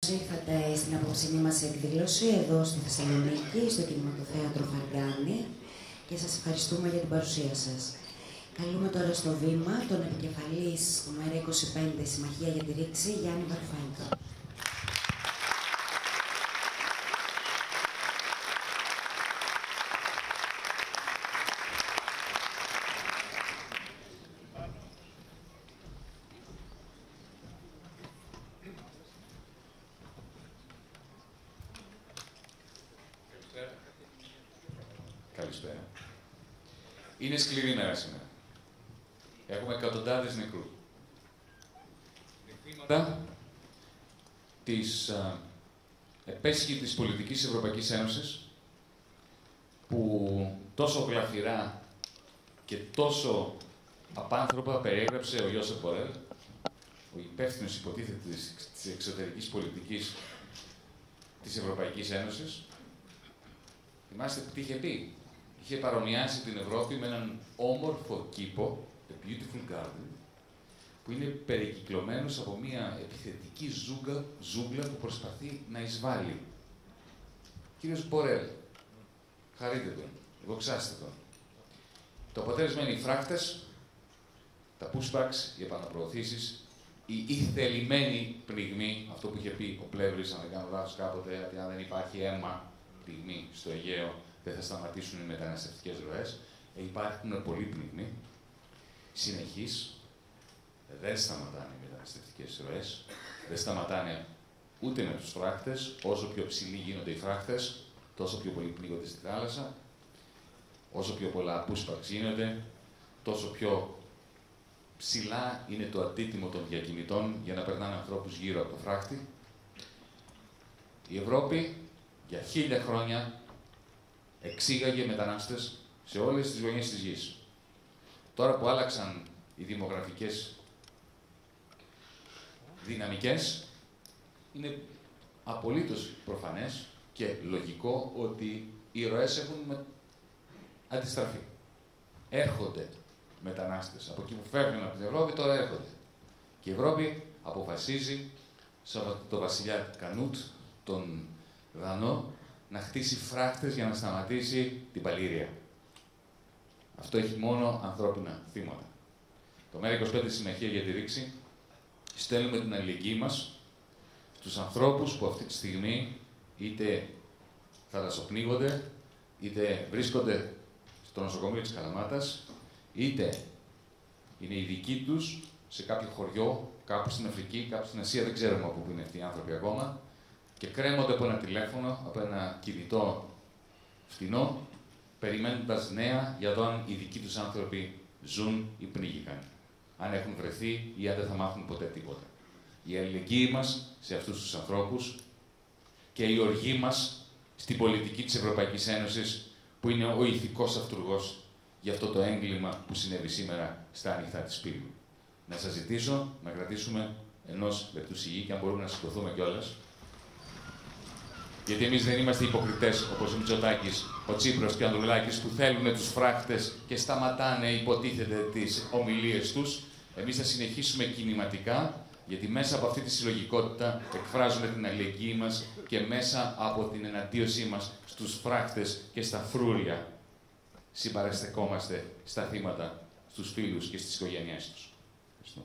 Ήρθατε στην απόψινή μας εκδήλωση εδώ στη Θεσσαλονίκη, στο Κινηματοθέατρο Φαργκάνη και σας ευχαριστούμε για την παρουσία σας. Καλούμε τώρα στο βήμα τον επικεφαλής του ΜΕΡΑ25 Συμμαχία για τη Ρήξη, Γιάννη Βαρουφάκη. Καλησπέρα. Είναι σκληρή μέρα σήμερα. Έχουμε εκατοντάδες νεκρούς. Θύματα της επέσχυτης πολιτικής Ευρωπαϊκής Ένωσης που τόσο γλαφυρά και τόσο απάνθρωπα περιέγραψε ο Ιώσεφ Μπορέλ, ο υπεύθυνος υποτίθεται της εξωτερικής πολιτικής της Ευρωπαϊκής Ένωσης. Θυμάστε τι είχε πει? Είχε παρομοιάσει την Ευρώπη με έναν όμορφο κήπο, a beautiful garden, που είναι περικυκλωμένος από μια επιθετική ζούγκλα που προσπαθεί να εισβάλλει. Κύριος Μπορέλ, χαρείτε τον, δοξάστε τον. Το αποτέλεσμα είναι οι φράκτες, τα pushbacks, οι επαναπροωθήσεις, η θελημένη πνιγμή, αυτό που είχε πει ο Πλεύρης, αν δεν κάνω λάθος κάποτε, ότι αν δεν υπάρχει αίμα πνιγμή στο Αιγαίο, δεν θα σταματήσουν οι μεταναστευτικές ροές. Υπάρχουν πολλοί πνιγμοί, συνεχείς, δεν σταματάνε οι μεταναστευτικές ροές, δεν σταματάνε ούτε με τους φράχτες. Όσο πιο ψηλοί γίνονται οι φράχτες, τόσο πιο πολύ πνίγονται στη θάλασσα. Όσο πιο πολλά pushbacks γίνονται, τόσο πιο ψηλά είναι το αντίτιμο των διακινητών για να περνάνε ανθρώπους γύρω από το φράχτη. Η Ευρώπη για 1000 χρόνια εξήγαγε μετανάστες σε όλες τις γωνιές της γης. Τώρα που άλλαξαν οι δημογραφικές δυναμικές, είναι απολύτως προφανές και λογικό ότι οι ροές έχουν αντιστραφεί. Έρχονται μετανάστες από εκεί που φεύγουν από την Ευρώπη, τώρα έρχονται. Και η Ευρώπη αποφασίζει, σαν το βασιλιά Κανούτ, τον Δανό, να χτίσει φράκτες για να σταματήσει την παλήρια. Αυτό έχει μόνο ανθρώπινα θύματα. Το ΜΕΡΑ25 Συμμαχία για τη Ρήξη στέλνουμε την αλληλεγγύη μας στους ανθρώπους που αυτή τη στιγμή είτε θαλασσοπνίγονται, είτε βρίσκονται στο νοσοκομείο της Καλαμάτας, είτε είναι οι δικοί τους σε κάποιο χωριό, κάπου στην Αφρική, κάπου στην Ασία, δεν ξέρουμε από πού είναι αυτοί οι άνθρωποι ακόμα, και κρέμονται από ένα τηλέφωνο, από ένα κινητό φτηνό, περιμένοντας νέα για το αν οι δικοί τους άνθρωποι ζουν ή πνίγηκαν. Αν έχουν βρεθεί ή αν δεν θα μάθουν ποτέ τίποτα. Η αλληλεγγύη μας σε αυτούς τους ανθρώπους και η οργή μας στην πολιτική της Ευρωπαϊκής Ένωσης, που είναι ο ηθικός αυτουργός για αυτό το έγκλημα που συνέβη σήμερα στα ανοιχτά της Πύλου. Να σας ζητήσω να κρατήσουμε ενός λεπτού σιγή και αν μπορούμε να σηκωθούμε κιόλας. Γιατί εμείς δεν είμαστε υποκριτές όπως ο Μητσοτάκης, ο Τσίπρας και ο Ανδρουλάκης που θέλουν τους φράκτες και σταματάνε, υποτίθεται, τις ομιλίες τους. Εμείς θα συνεχίσουμε κινηματικά, γιατί μέσα από αυτή τη συλλογικότητα εκφράζουμε την αλληλεγγύη μας και μέσα από την εναντίωσή μας στους φράκτες και στα φρούρια συμπαραστεκόμαστε στα θύματα, στους φίλους και στις οικογένειές τους. Ευχαριστώ.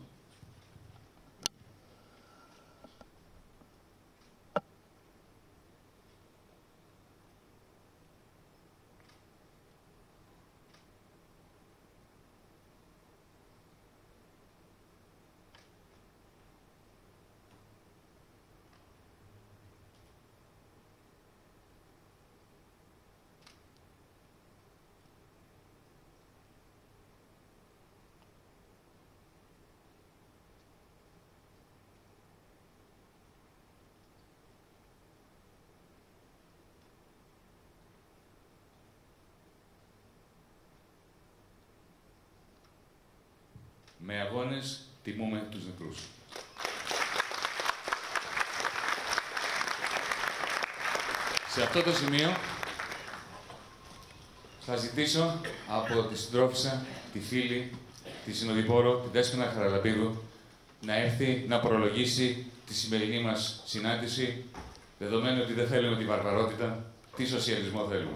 Με αγώνες τιμούμε τους νεκρούς. Σε αυτό το σημείο θα ζητήσω από τη συντρόφισσα, τη φίλη, τη συνοδοιπόρο, την Δέσποινα Χαραλαμπίδου, να έρθει να προλογίσει τη σημερινή μας συνάντηση, δεδομένου ότι δεν θέλουμε τη βαρβαρότητα, τι σοσιαλισμό θέλουμε.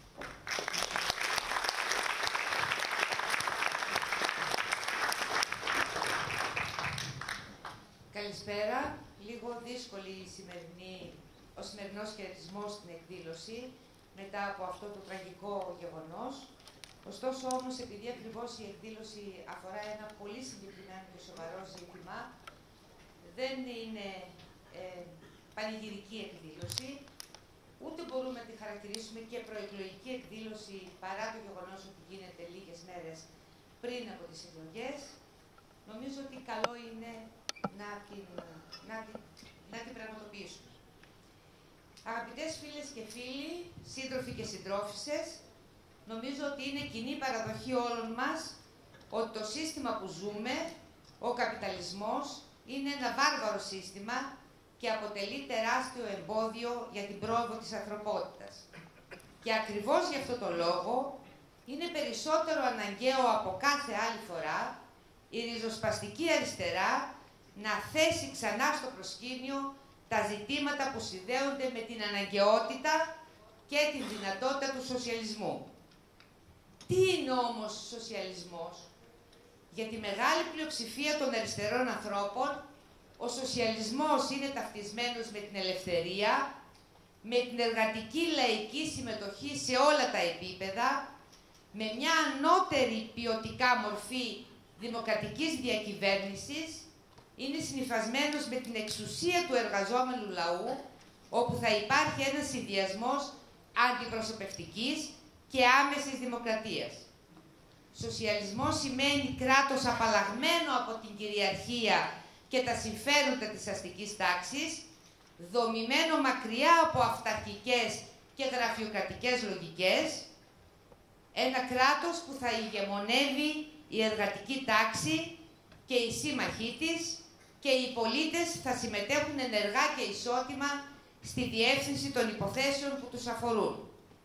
Καλησπέρα. Λίγο δύσκολη ο σημερινός χαιρετισμός στην εκδήλωση μετά από αυτό το τραγικό γεγονός. Ωστόσο όμως, επειδή ακριβώς η εκδήλωση αφορά ένα πολύ συγκεκριμένο και σοβαρό ζήτημα, δεν είναι πανηγυρική εκδήλωση, ούτε μπορούμε να τη χαρακτηρίσουμε και προεκλογική εκδήλωση παρά το γεγονός ότι γίνεται λίγες μέρες πριν από τις εκλογές. Νομίζω ότι καλό είναι να την πραγματοποιήσουμε. Αγαπητές φίλες και φίλοι, σύντροφοι και συντρόφισσες, νομίζω ότι είναι κοινή παραδοχή όλων μας ότι το σύστημα που ζούμε, ο καπιταλισμός, είναι ένα βάρβαρο σύστημα και αποτελεί τεράστιο εμπόδιο για την πρόοδο της ανθρωπότητας. Και ακριβώς γι' αυτό το λόγο είναι περισσότερο αναγκαίο από κάθε άλλη φορά η ριζοσπαστική αριστερά να θέσει ξανά στο προσκήνιο τα ζητήματα που συνδέονται με την αναγκαιότητα και την δυνατότητα του σοσιαλισμού. Τι είναι όμως σοσιαλισμός? Για τη μεγάλη πλειοψηφία των αριστερών ανθρώπων, ο σοσιαλισμός είναι ταυτισμένος με την ελευθερία, με την εργατική λαϊκή συμμετοχή σε όλα τα επίπεδα, με μια ανώτερη ποιοτικά μορφή δημοκρατικής διακυβέρνησης, είναι συνυφασμένος με την εξουσία του εργαζόμενου λαού, όπου θα υπάρχει ένας συνδυασμός αντιπροσωπευτικής και άμεσης δημοκρατίας. Σοσιαλισμός σημαίνει κράτος απαλλαγμένο από την κυριαρχία και τα συμφέροντα της αστικής τάξης, δομημένο μακριά από αυταρχικές και γραφειοκρατικές λογικές, ένα κράτος που θα ηγεμονεύει η εργατική τάξη και οι σύμμαχοί της και οι πολίτες θα συμμετέχουν ενεργά και ισότιμα στη διεύθυνση των υποθέσεων που τους αφορούν.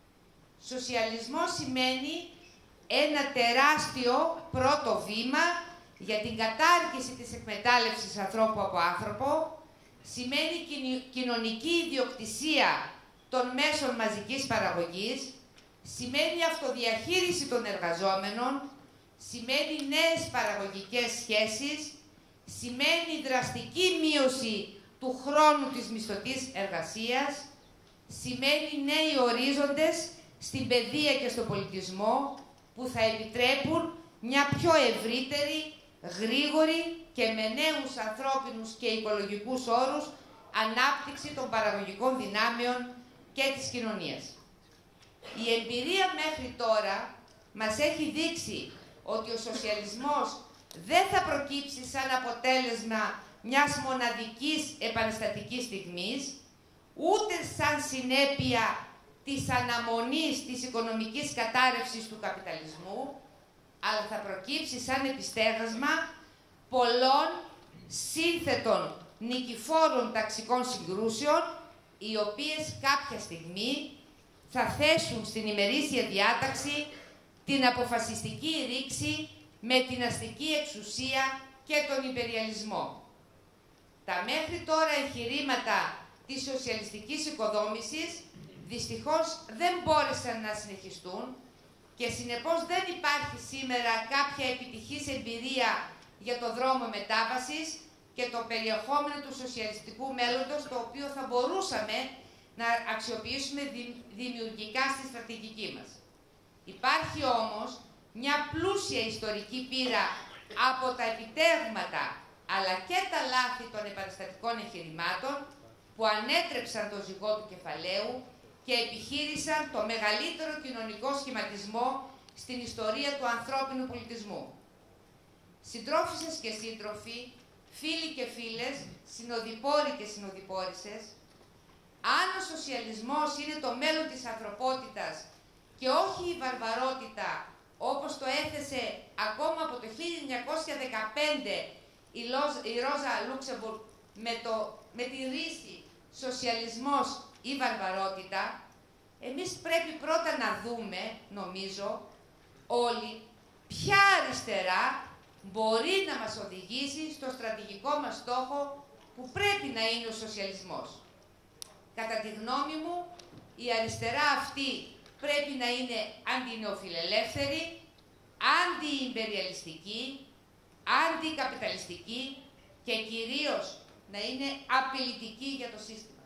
Σοσιαλισμός σημαίνει ένα τεράστιο πρώτο βήμα για την κατάργηση της εκμετάλλευσης ανθρώπου από άνθρωπο, σημαίνει κοινωνική ιδιοκτησία των μέσων μαζικής παραγωγής, σημαίνει αυτοδιαχείριση των εργαζόμενων, σημαίνει νέες παραγωγικές σχέσεις, σημαίνει δραστική μείωση του χρόνου της μισθωτής εργασίας, σημαίνει νέοι ορίζοντες στην παιδεία και στον πολιτισμό που θα επιτρέπουν μια πιο ευρύτερη, γρήγορη και με νέους ανθρώπινους και οικολογικούς όρους ανάπτυξη των παραγωγικών δυνάμεων και της κοινωνίας. Η εμπειρία μέχρι τώρα μας έχει δείξει ότι ο σοσιαλισμός δεν θα προκύψει σαν αποτέλεσμα μιας μοναδικής επαναστατικής στιγμής, ούτε σαν συνέπεια της αναμονής της οικονομικής κατάρρευσης του καπιταλισμού, αλλά θα προκύψει σαν επιστέγασμα πολλών σύνθετων νικηφόρων ταξικών συγκρούσεων, οι οποίες κάποια στιγμή θα θέσουν στην ημερήσια διάταξη την αποφασιστική ρήξη με την αστική εξουσία και τον υπεριαλισμό. Τα μέχρι τώρα εγχειρήματα της σοσιαλιστικής οικοδόμησης δυστυχώς δεν μπόρεσαν να συνεχιστούν και συνεπώς δεν υπάρχει σήμερα κάποια επιτυχής εμπειρία για το δρόμο μετάβασης και το περιεχόμενο του σοσιαλιστικού μέλλοντος, το οποίο θα μπορούσαμε να αξιοποιήσουμε δημιουργικά στη στρατηγική μας. Υπάρχει όμως μια πλούσια ιστορική πείρα από τα επιτεύγματα αλλά και τα λάθη των επαναστατικών εγχειρημάτων που ανέτρεψαν το ζυγό του κεφαλαίου και επιχείρησαν το μεγαλύτερο κοινωνικό σχηματισμό στην ιστορία του ανθρώπινου πολιτισμού. Συντρόφισσες και σύντροφοι, φίλοι και φίλες, συνοδοιπόροι και συνοδοιπόρισσες, αν ο σοσιαλισμός είναι το μέλλον της ανθρωπότητας και όχι η βαρβαρότητα, όπως το έθεσε ακόμα από το 1915 η Ρόζα Λούξεμπουργκ με τη ρίση «Σοσιαλισμός ή βαρβαρότητα», εμείς πρέπει πρώτα να δούμε, νομίζω, όλοι, ποια αριστερά μπορεί να μας οδηγήσει στο στρατηγικό μας στόχο που πρέπει να είναι ο σοσιαλισμός. Κατά τη γνώμη μου, η αριστερά αυτή πρέπει να είναι αντινεοφιλελεύθερη, αντιιμπεριαλιστική, αντικαπιταλιστική και κυρίως να είναι απειλητική για το σύστημα.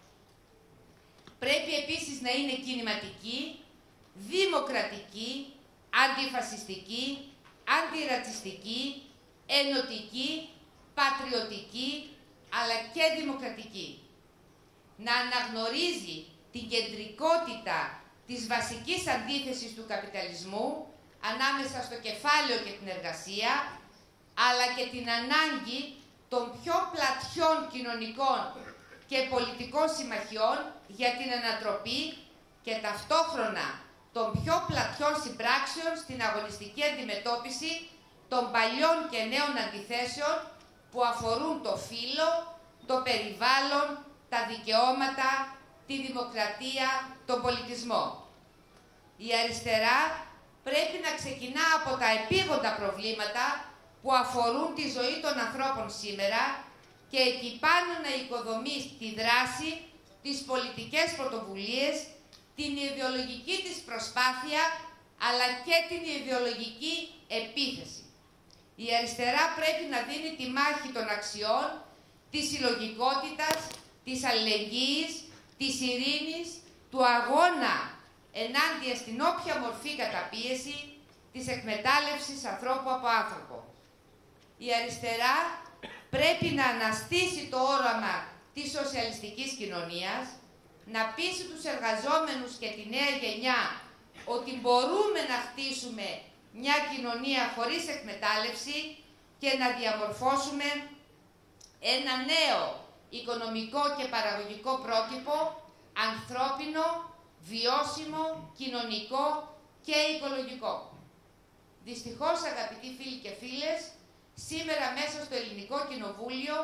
Πρέπει επίσης να είναι κινηματική, δημοκρατική, αντιφασιστική, αντιρατσιστική, ενωτική, πατριωτική, αλλά και δημοκρατική. Να αναγνωρίζει την κεντρικότητα της βασικής αντίθεσης του καπιταλισμού ανάμεσα στο κεφάλαιο και την εργασία, αλλά και την ανάγκη των πιο πλατιών κοινωνικών και πολιτικών συμμαχιών για την ανατροπή και ταυτόχρονα των πιο πλατιών συμπράξεων στην αγωνιστική αντιμετώπιση των παλιών και νέων αντιθέσεων που αφορούν το φύλο, το περιβάλλον, τα δικαιώματα, τη δημοκρατία, τον πολιτισμό. Η αριστερά πρέπει να ξεκινά από τα επίγοντα προβλήματα που αφορούν τη ζωή των ανθρώπων σήμερα και εκεί πάνω να οικοδομεί τη δράση, τις πολιτικές πρωτοβουλίες, την ιδεολογική της προσπάθεια, αλλά και την ιδεολογική επίθεση. Η αριστερά πρέπει να δίνει τη μάχη των αξιών, της συλλογικότητας, της αλληλεγγύης, της ειρήνης, του αγώνα ενάντια στην όποια μορφή καταπίεση, της εκμετάλλευσης ανθρώπου από άνθρωπο. Η αριστερά πρέπει να αναστήσει το όραμα της σοσιαλιστικής κοινωνίας, να πείσει τους εργαζόμενους και τη νέα γενιά ότι μπορούμε να χτίσουμε μια κοινωνία χωρίς εκμετάλλευση και να διαμορφώσουμε ένα νέο οικονομικό και παραγωγικό πρότυπο, ανθρώπινο, βιώσιμο, κοινωνικό και οικολογικό. Δυστυχώς, αγαπητοί φίλοι και φίλες, σήμερα μέσα στο Ελληνικό Κοινοβούλιο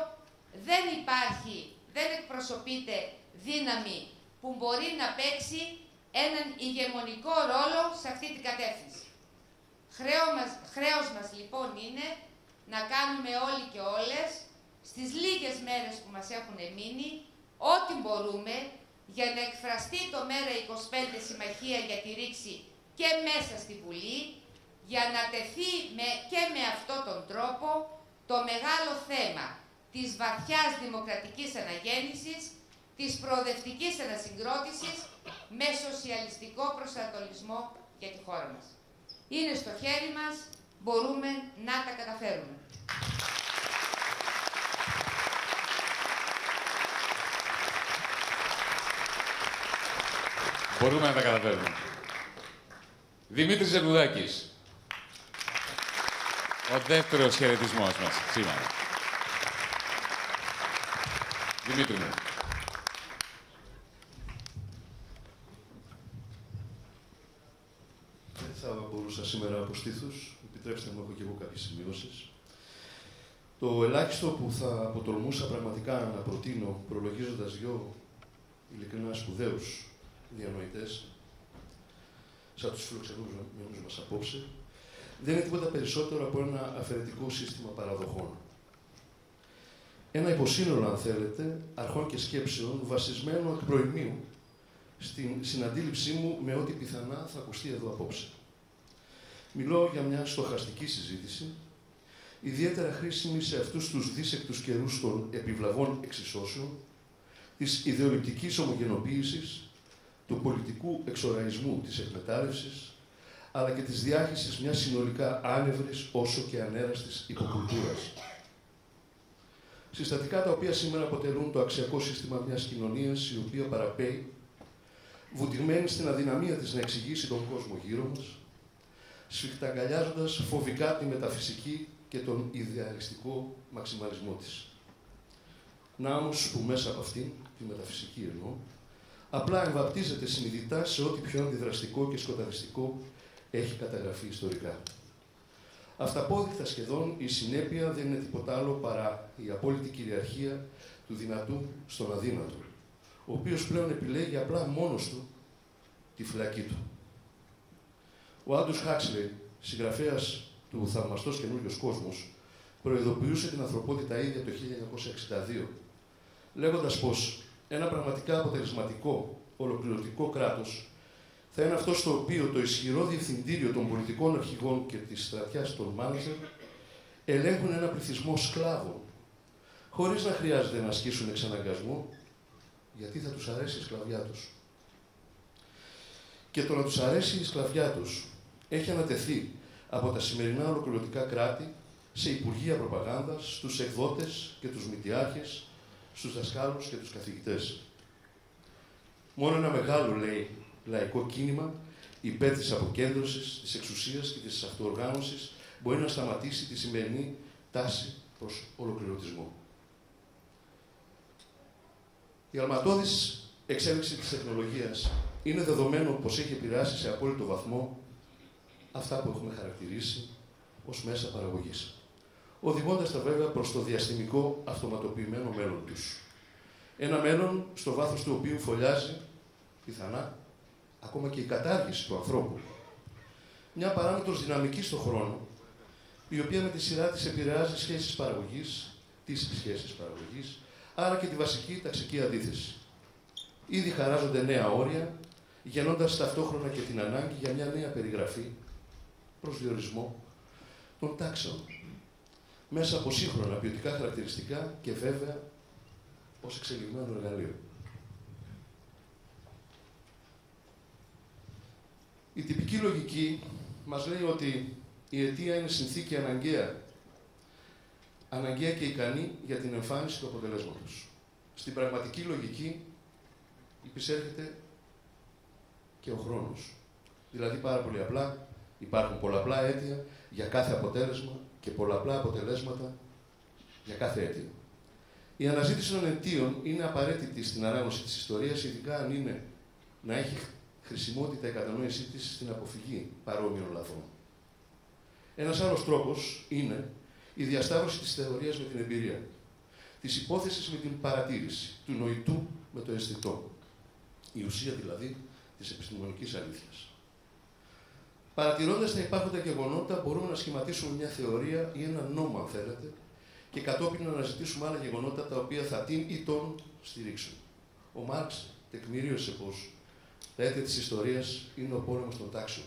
δεν εκπροσωπείται δύναμη που μπορεί να παίξει έναν ηγεμονικό ρόλο σε αυτή την κατεύθυνση. Χρέος μας λοιπόν είναι να κάνουμε όλοι και όλες στις λίγες μέρες που μας έχουν μείνει ό,τι μπορούμε για να εκφραστεί το ΜΕΡΑ25 Συμμαχία για τη Ρήξη και μέσα στη Βουλή, για να τεθεί και με αυτόν τον τρόπο το μεγάλο θέμα της βαθιάς δημοκρατικής αναγέννησης, της προοδευτικής ανασυγκρότησης με σοσιαλιστικό προσανατολισμό για τη χώρα μας. Είναι στο χέρι μας, μπορούμε να τα καταφέρουμε. Μπορούμε να τα καταφέρουμε. Δημήτρης Ζερνουδάκης. Ο δεύτερος χαιρετισμός μας σήμερα. Δημήτρη μου. Δεν θα μπορούσα σήμερα από στήθους. Επιτρέψτε μου, έχω και εγώ κάποιες σημειώσεις. Το ελάχιστο που θα αποτολμούσα πραγματικά να προτείνω, προλογίζοντας δυο ειλικρινά σπουδαίους διανοητές, σαν τους φιλοξενούμενους μας απόψε, δεν είναι τίποτα περισσότερο από ένα αφαιρετικό σύστημα παραδοχών. Ένα υποσύνολο, αν θέλετε, αρχών και σκέψεων, βασισμένο εκ προημίου στην συναντήληψή μου με ό,τι πιθανά θα ακουστεί εδώ απόψε. Μιλώ για μια στοχαστική συζήτηση, ιδιαίτερα χρήσιμη σε αυτούς τους δύσεκτους καιρούς των επιβλαβών εξισώσεων, της ιδεολειπτικής ομογενοποίησης, του πολιτικού εξοραϊσμού της εκμετάλλευσης, αλλά και της διάχυσης μιας συνολικά άνευρης όσο και ανέραστης υποκουλτούρας. Συστατικά τα οποία σήμερα αποτελούν το αξιακό σύστημα μιας κοινωνίας η οποία παραπέει, βουτυγμένη στην αδυναμία της να εξηγήσει τον κόσμο γύρω μας, σφιχταγκαλιάζοντας φοβικά τη μεταφυσική και τον ιδεαλιστικό μαξιμαλισμό της. Να όμως που μέσα από αυτήν, τη μεταφυσική εννοώ, απλά εμβαπτίζεται συνειδητά σε ό,τι πιο αντιδραστικό και σκοταδιστικό έχει καταγραφεί ιστορικά. Αυταπόδεικτα σχεδόν, η συνέπεια δεν είναι τίποτα άλλο παρά η απόλυτη κυριαρχία του δυνατού στον αδύνατο, ο οποίος πλέον επιλέγει απλά μόνος του τη φυλακή του. Ο Άντους Χάξλεϊ, συγγραφέας του «Θαυμαστός καινούριος κόσμος» προειδοποιούσε την ανθρωπότητα ίδια το 1962, λέγοντας πως ένα πραγματικά αποτελεσματικό, ολοκληρωτικό κράτος θα είναι αυτό στο οποίο το ισχυρό διευθυντήριο των πολιτικών αρχηγών και της στρατιάς των μάνατζερ ελέγχουν ένα πληθυσμό σκλάβων, χωρίς να χρειάζεται να ασκήσουν εξαναγκασμό, γιατί θα τους αρέσει η σκλαβιά τους. Και το να τους αρέσει η σκλαβιά τους έχει ανατεθεί από τα σημερινά ολοκληρωτικά κράτη σε υπουργεία προπαγάνδας, στους εκδότες και τους μητιάρχες, στους δασκάλους και τους καθηγητές. Μόνο ένα μεγάλο, λέει, λαϊκό κίνημα υπέρ της αποκέντρωσης, της εξουσίας και της αυτοοργάνωσης μπορεί να σταματήσει τη σημερινή τάση προς ολοκληρωτισμό. Η αλματώδης εξέλιξη της τεχνολογίας είναι δεδομένο πως έχει επηρεάσει σε απόλυτο βαθμό αυτά που έχουμε χαρακτηρίσει ως μέσα παραγωγής, οδηγώντας τα βέβαια προς το διαστημικό αυτοματοποιημένο μέλλον τους. Ένα μέλλον στο βάθος του οποίου φωλιάζει, πιθανά, ακόμα και η κατάργηση του ανθρώπου. Μια παράμετρος δυναμική στον χρόνο, η οποία με τη σειρά της επηρεάζει τις σχέσεις παραγωγής, άρα και τη βασική ταξική αντίθεση. Ήδη χαράζονται νέα όρια, γεννώντας ταυτόχρονα και την ανάγκη για μια νέα περιγραφή, προσδιορισμό των τάξεων, μέσα από σύγχρονα ποιοτικά χαρακτηριστικά και βέβαια ως εξελιγμένο εργαλείο. Η τυπική λογική μας λέει ότι η αιτία είναι συνθήκη αναγκαία και ικανή για την εμφάνιση του αποτελέσματος. Στην πραγματική λογική υπησέρχεται και ο χρόνος. Δηλαδή, πάρα πολύ απλά, υπάρχουν πολλαπλά αίτια για κάθε αποτέλεσμα και πολλαπλά αποτελέσματα για κάθε αίτιο. Η αναζήτηση των αιτίων είναι απαραίτητη στην ανάγνωση της ιστορίας, ειδικά αν είναι να έχει χρησιμότητα η κατανόησή της στην αποφυγή παρόμοιων λαθών. Ένας άλλος τρόπος είναι η διασταύρωση της θεωρίας με την εμπειρία, της υπόθεσης με την παρατήρηση, του νοητού με το αισθητό. Η ουσία δηλαδή της επιστημονικής αλήθειας. Παρατηρώντας τα υπάρχοντα γεγονότα, μπορούμε να σχηματίσουμε μια θεωρία ή ένα νόμο, αν θέλετε, και κατόπιν να αναζητήσουμε άλλα γεγονότα τα οποία θα την ή τον στηρίξουν. Ο Μάρξ τεκμηρίωσε πως τα αίτια της ιστορίας είναι ο πόλεμος των τάξεων.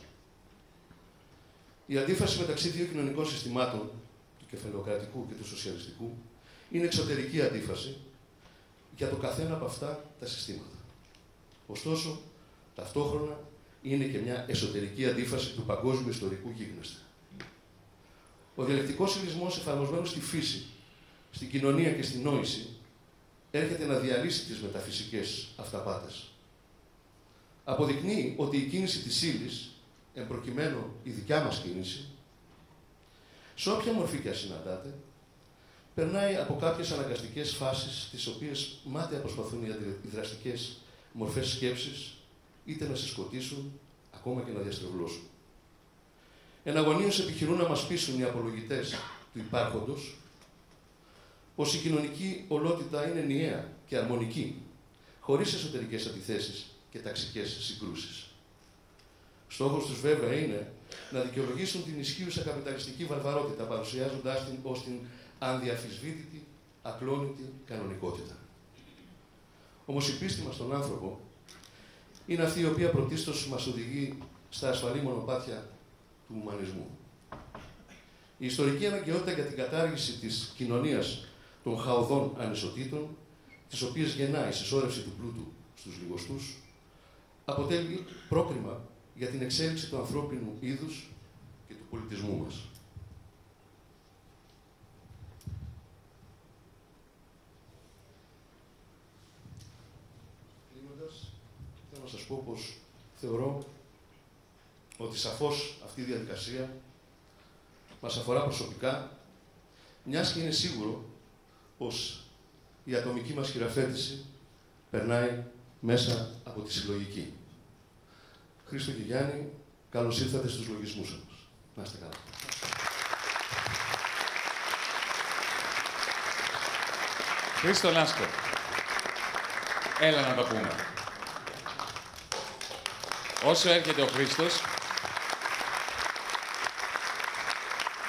Η αντίφαση μεταξύ δύο κοινωνικών συστημάτων, του κεφαλαιοκρατικού και του σοσιαλιστικού, είναι εξωτερική αντίφαση για το καθένα από αυτά τα συστήματα. Ωστόσο, ταυτόχρονα είναι και μια εσωτερική αντίφαση του παγκόσμιου ιστορικού γίγνεσθε. Ο διαλεκτικός συλλογισμός εφαρμοσμένος στη φύση, στην κοινωνία και στην νόηση, έρχεται να διαλύσει τις μεταφυσικές αυταπάτες. Αποδεικνύει ότι η κίνηση της ύλης, εν προκειμένου η δικιά μας κίνηση, σε όποια μορφή και συναντάτε, περνάει από κάποιες αναγκαστικές φάσεις, τις οποίες μάταια προσπαθούν οι δραστικές μορφές σκέψης, είτε να συσκοτήσουν, ακόμα και να διαστρεβλώσουν. Εναγωνίως επιχειρούν να μας πείσουν οι απολογητές του υπάρχοντος πως η κοινωνική ολότητα είναι ενιαία και αρμονική, χωρίς εσωτερικές αντιθέσεις και ταξικές συγκρούσεις. Στόχος τους βέβαια είναι να δικαιολογήσουν την ισχύουσα καπιταλιστική βαρβαρότητα, παρουσιάζοντάς την ως την ανδιαφυσβήτητη, ακλόνητη κανονικότητα. Όμως η πίστη μας στον άνθρωπο είναι αυτή η οποία πρωτίστως μας οδηγεί στα ασφαλή μονοπάτια του ουμανισμού. Η ιστορική αναγκαιότητα για την κατάργηση της κοινωνίας των χαωδών ανισοτήτων, τις οποίες γεννάει η συσσόρευση του πλούτου στους λιγοστούς, αποτελεί πρόκριμα για την εξέλιξη του ανθρώπινου είδους και του πολιτισμού μας. Κλείνοντας, θέλω να σας πω πως θεωρώ ότι σαφώς αυτή η διαδικασία μας αφορά προσωπικά, μιας και είναι σίγουρο πως η ατομική μας χειραφέτηση περνάει μέσα από τη συλλογική. Χρήστο και Γιάννη, καλώς ήρθατε στους λογισμούς μας. Να είστε καλά. Χρήστο Λάσκο, έλα να το πούμε. Όσο έρχεται ο Χρήστος,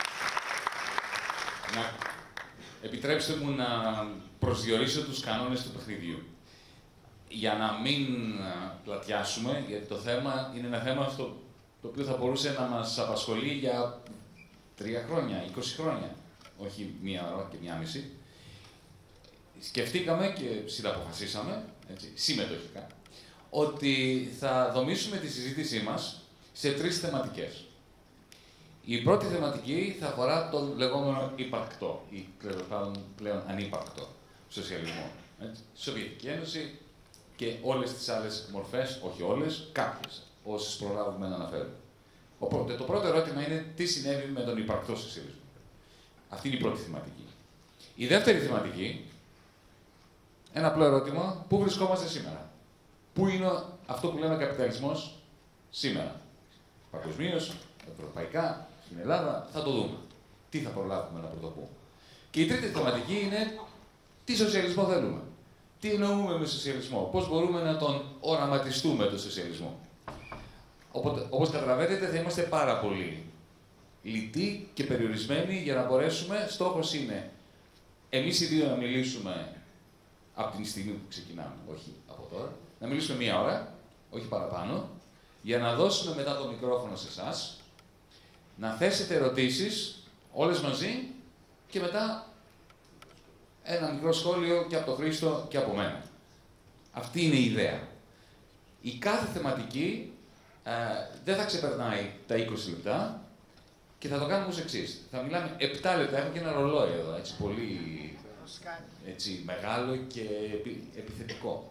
επιτρέψτε μου να προσδιορίσω τους κανόνες του παιχνιδιού. Για να μην πλατιάσουμε, γιατί το θέμα είναι ένα θέμα το οποίο θα μπορούσε να μας απασχολεί για 3 χρόνια, 20 χρόνια, όχι 1 ώρα και 1,5. Σκεφτήκαμε και συναποφασίσαμε, έτσι, συμμετοχικά, ότι θα δομήσουμε τη συζήτησή μας σε 3 θεματικές. Η πρώτη θεματική θα αφορά τον λεγόμενο υπαρκτό ή πλέον ανύπαρκτο σοσιαλισμό. Έτσι. Σοβιετική Ένωση και όλες τις άλλες μορφές, όχι όλες, κάποιες, όσες προλάβουμε να αναφέρουμε. Οπότε το πρώτο ερώτημα είναι τι συνέβη με τον υπαρκτό σοσιαλισμό. Αυτή είναι η πρώτη θεματική. Η δεύτερη θεματική, ένα απλό ερώτημα, πού βρισκόμαστε σήμερα. Πού είναι αυτό που λέμε καπιταλισμός σήμερα. Παγκοσμίως, ευρωπαϊκά, στην Ελλάδα, θα το δούμε. Τι θα προλάβουμε να πρωτοπούμε. Και η τρίτη θεματική είναι τι σοσιαλισμό θέλουμε. Τι εννοούμε με σοσιαλισμό. Πώς μπορούμε να τον οραματιστούμε τον σοσιαλισμό. Οπότε, όπως καταλαβαίνετε, θα είμαστε πάρα πολύ λιτοί και περιορισμένοι για να μπορέσουμε. Στόχος είναι εμείς οι δύο να μιλήσουμε από την στιγμή που ξεκινάμε, όχι από τώρα. Να μιλήσουμε 1 ώρα, όχι παραπάνω, για να δώσουμε μετά το μικρόφωνο σε εσάς, να θέσετε ερωτήσεις όλες μαζί και μετά ένα μικρό σχόλιο και από τον Χρήστο και από μένα. Αυτή είναι η ιδέα. Η κάθε θεματική δεν θα ξεπερνάει τα 20 λεπτά και θα το κάνουμε ως εξής. Θα μιλάμε 7 λεπτά, έχω και ένα ρολόι εδώ, έτσι, πολύ έτσι, μεγάλο και επιθετικό.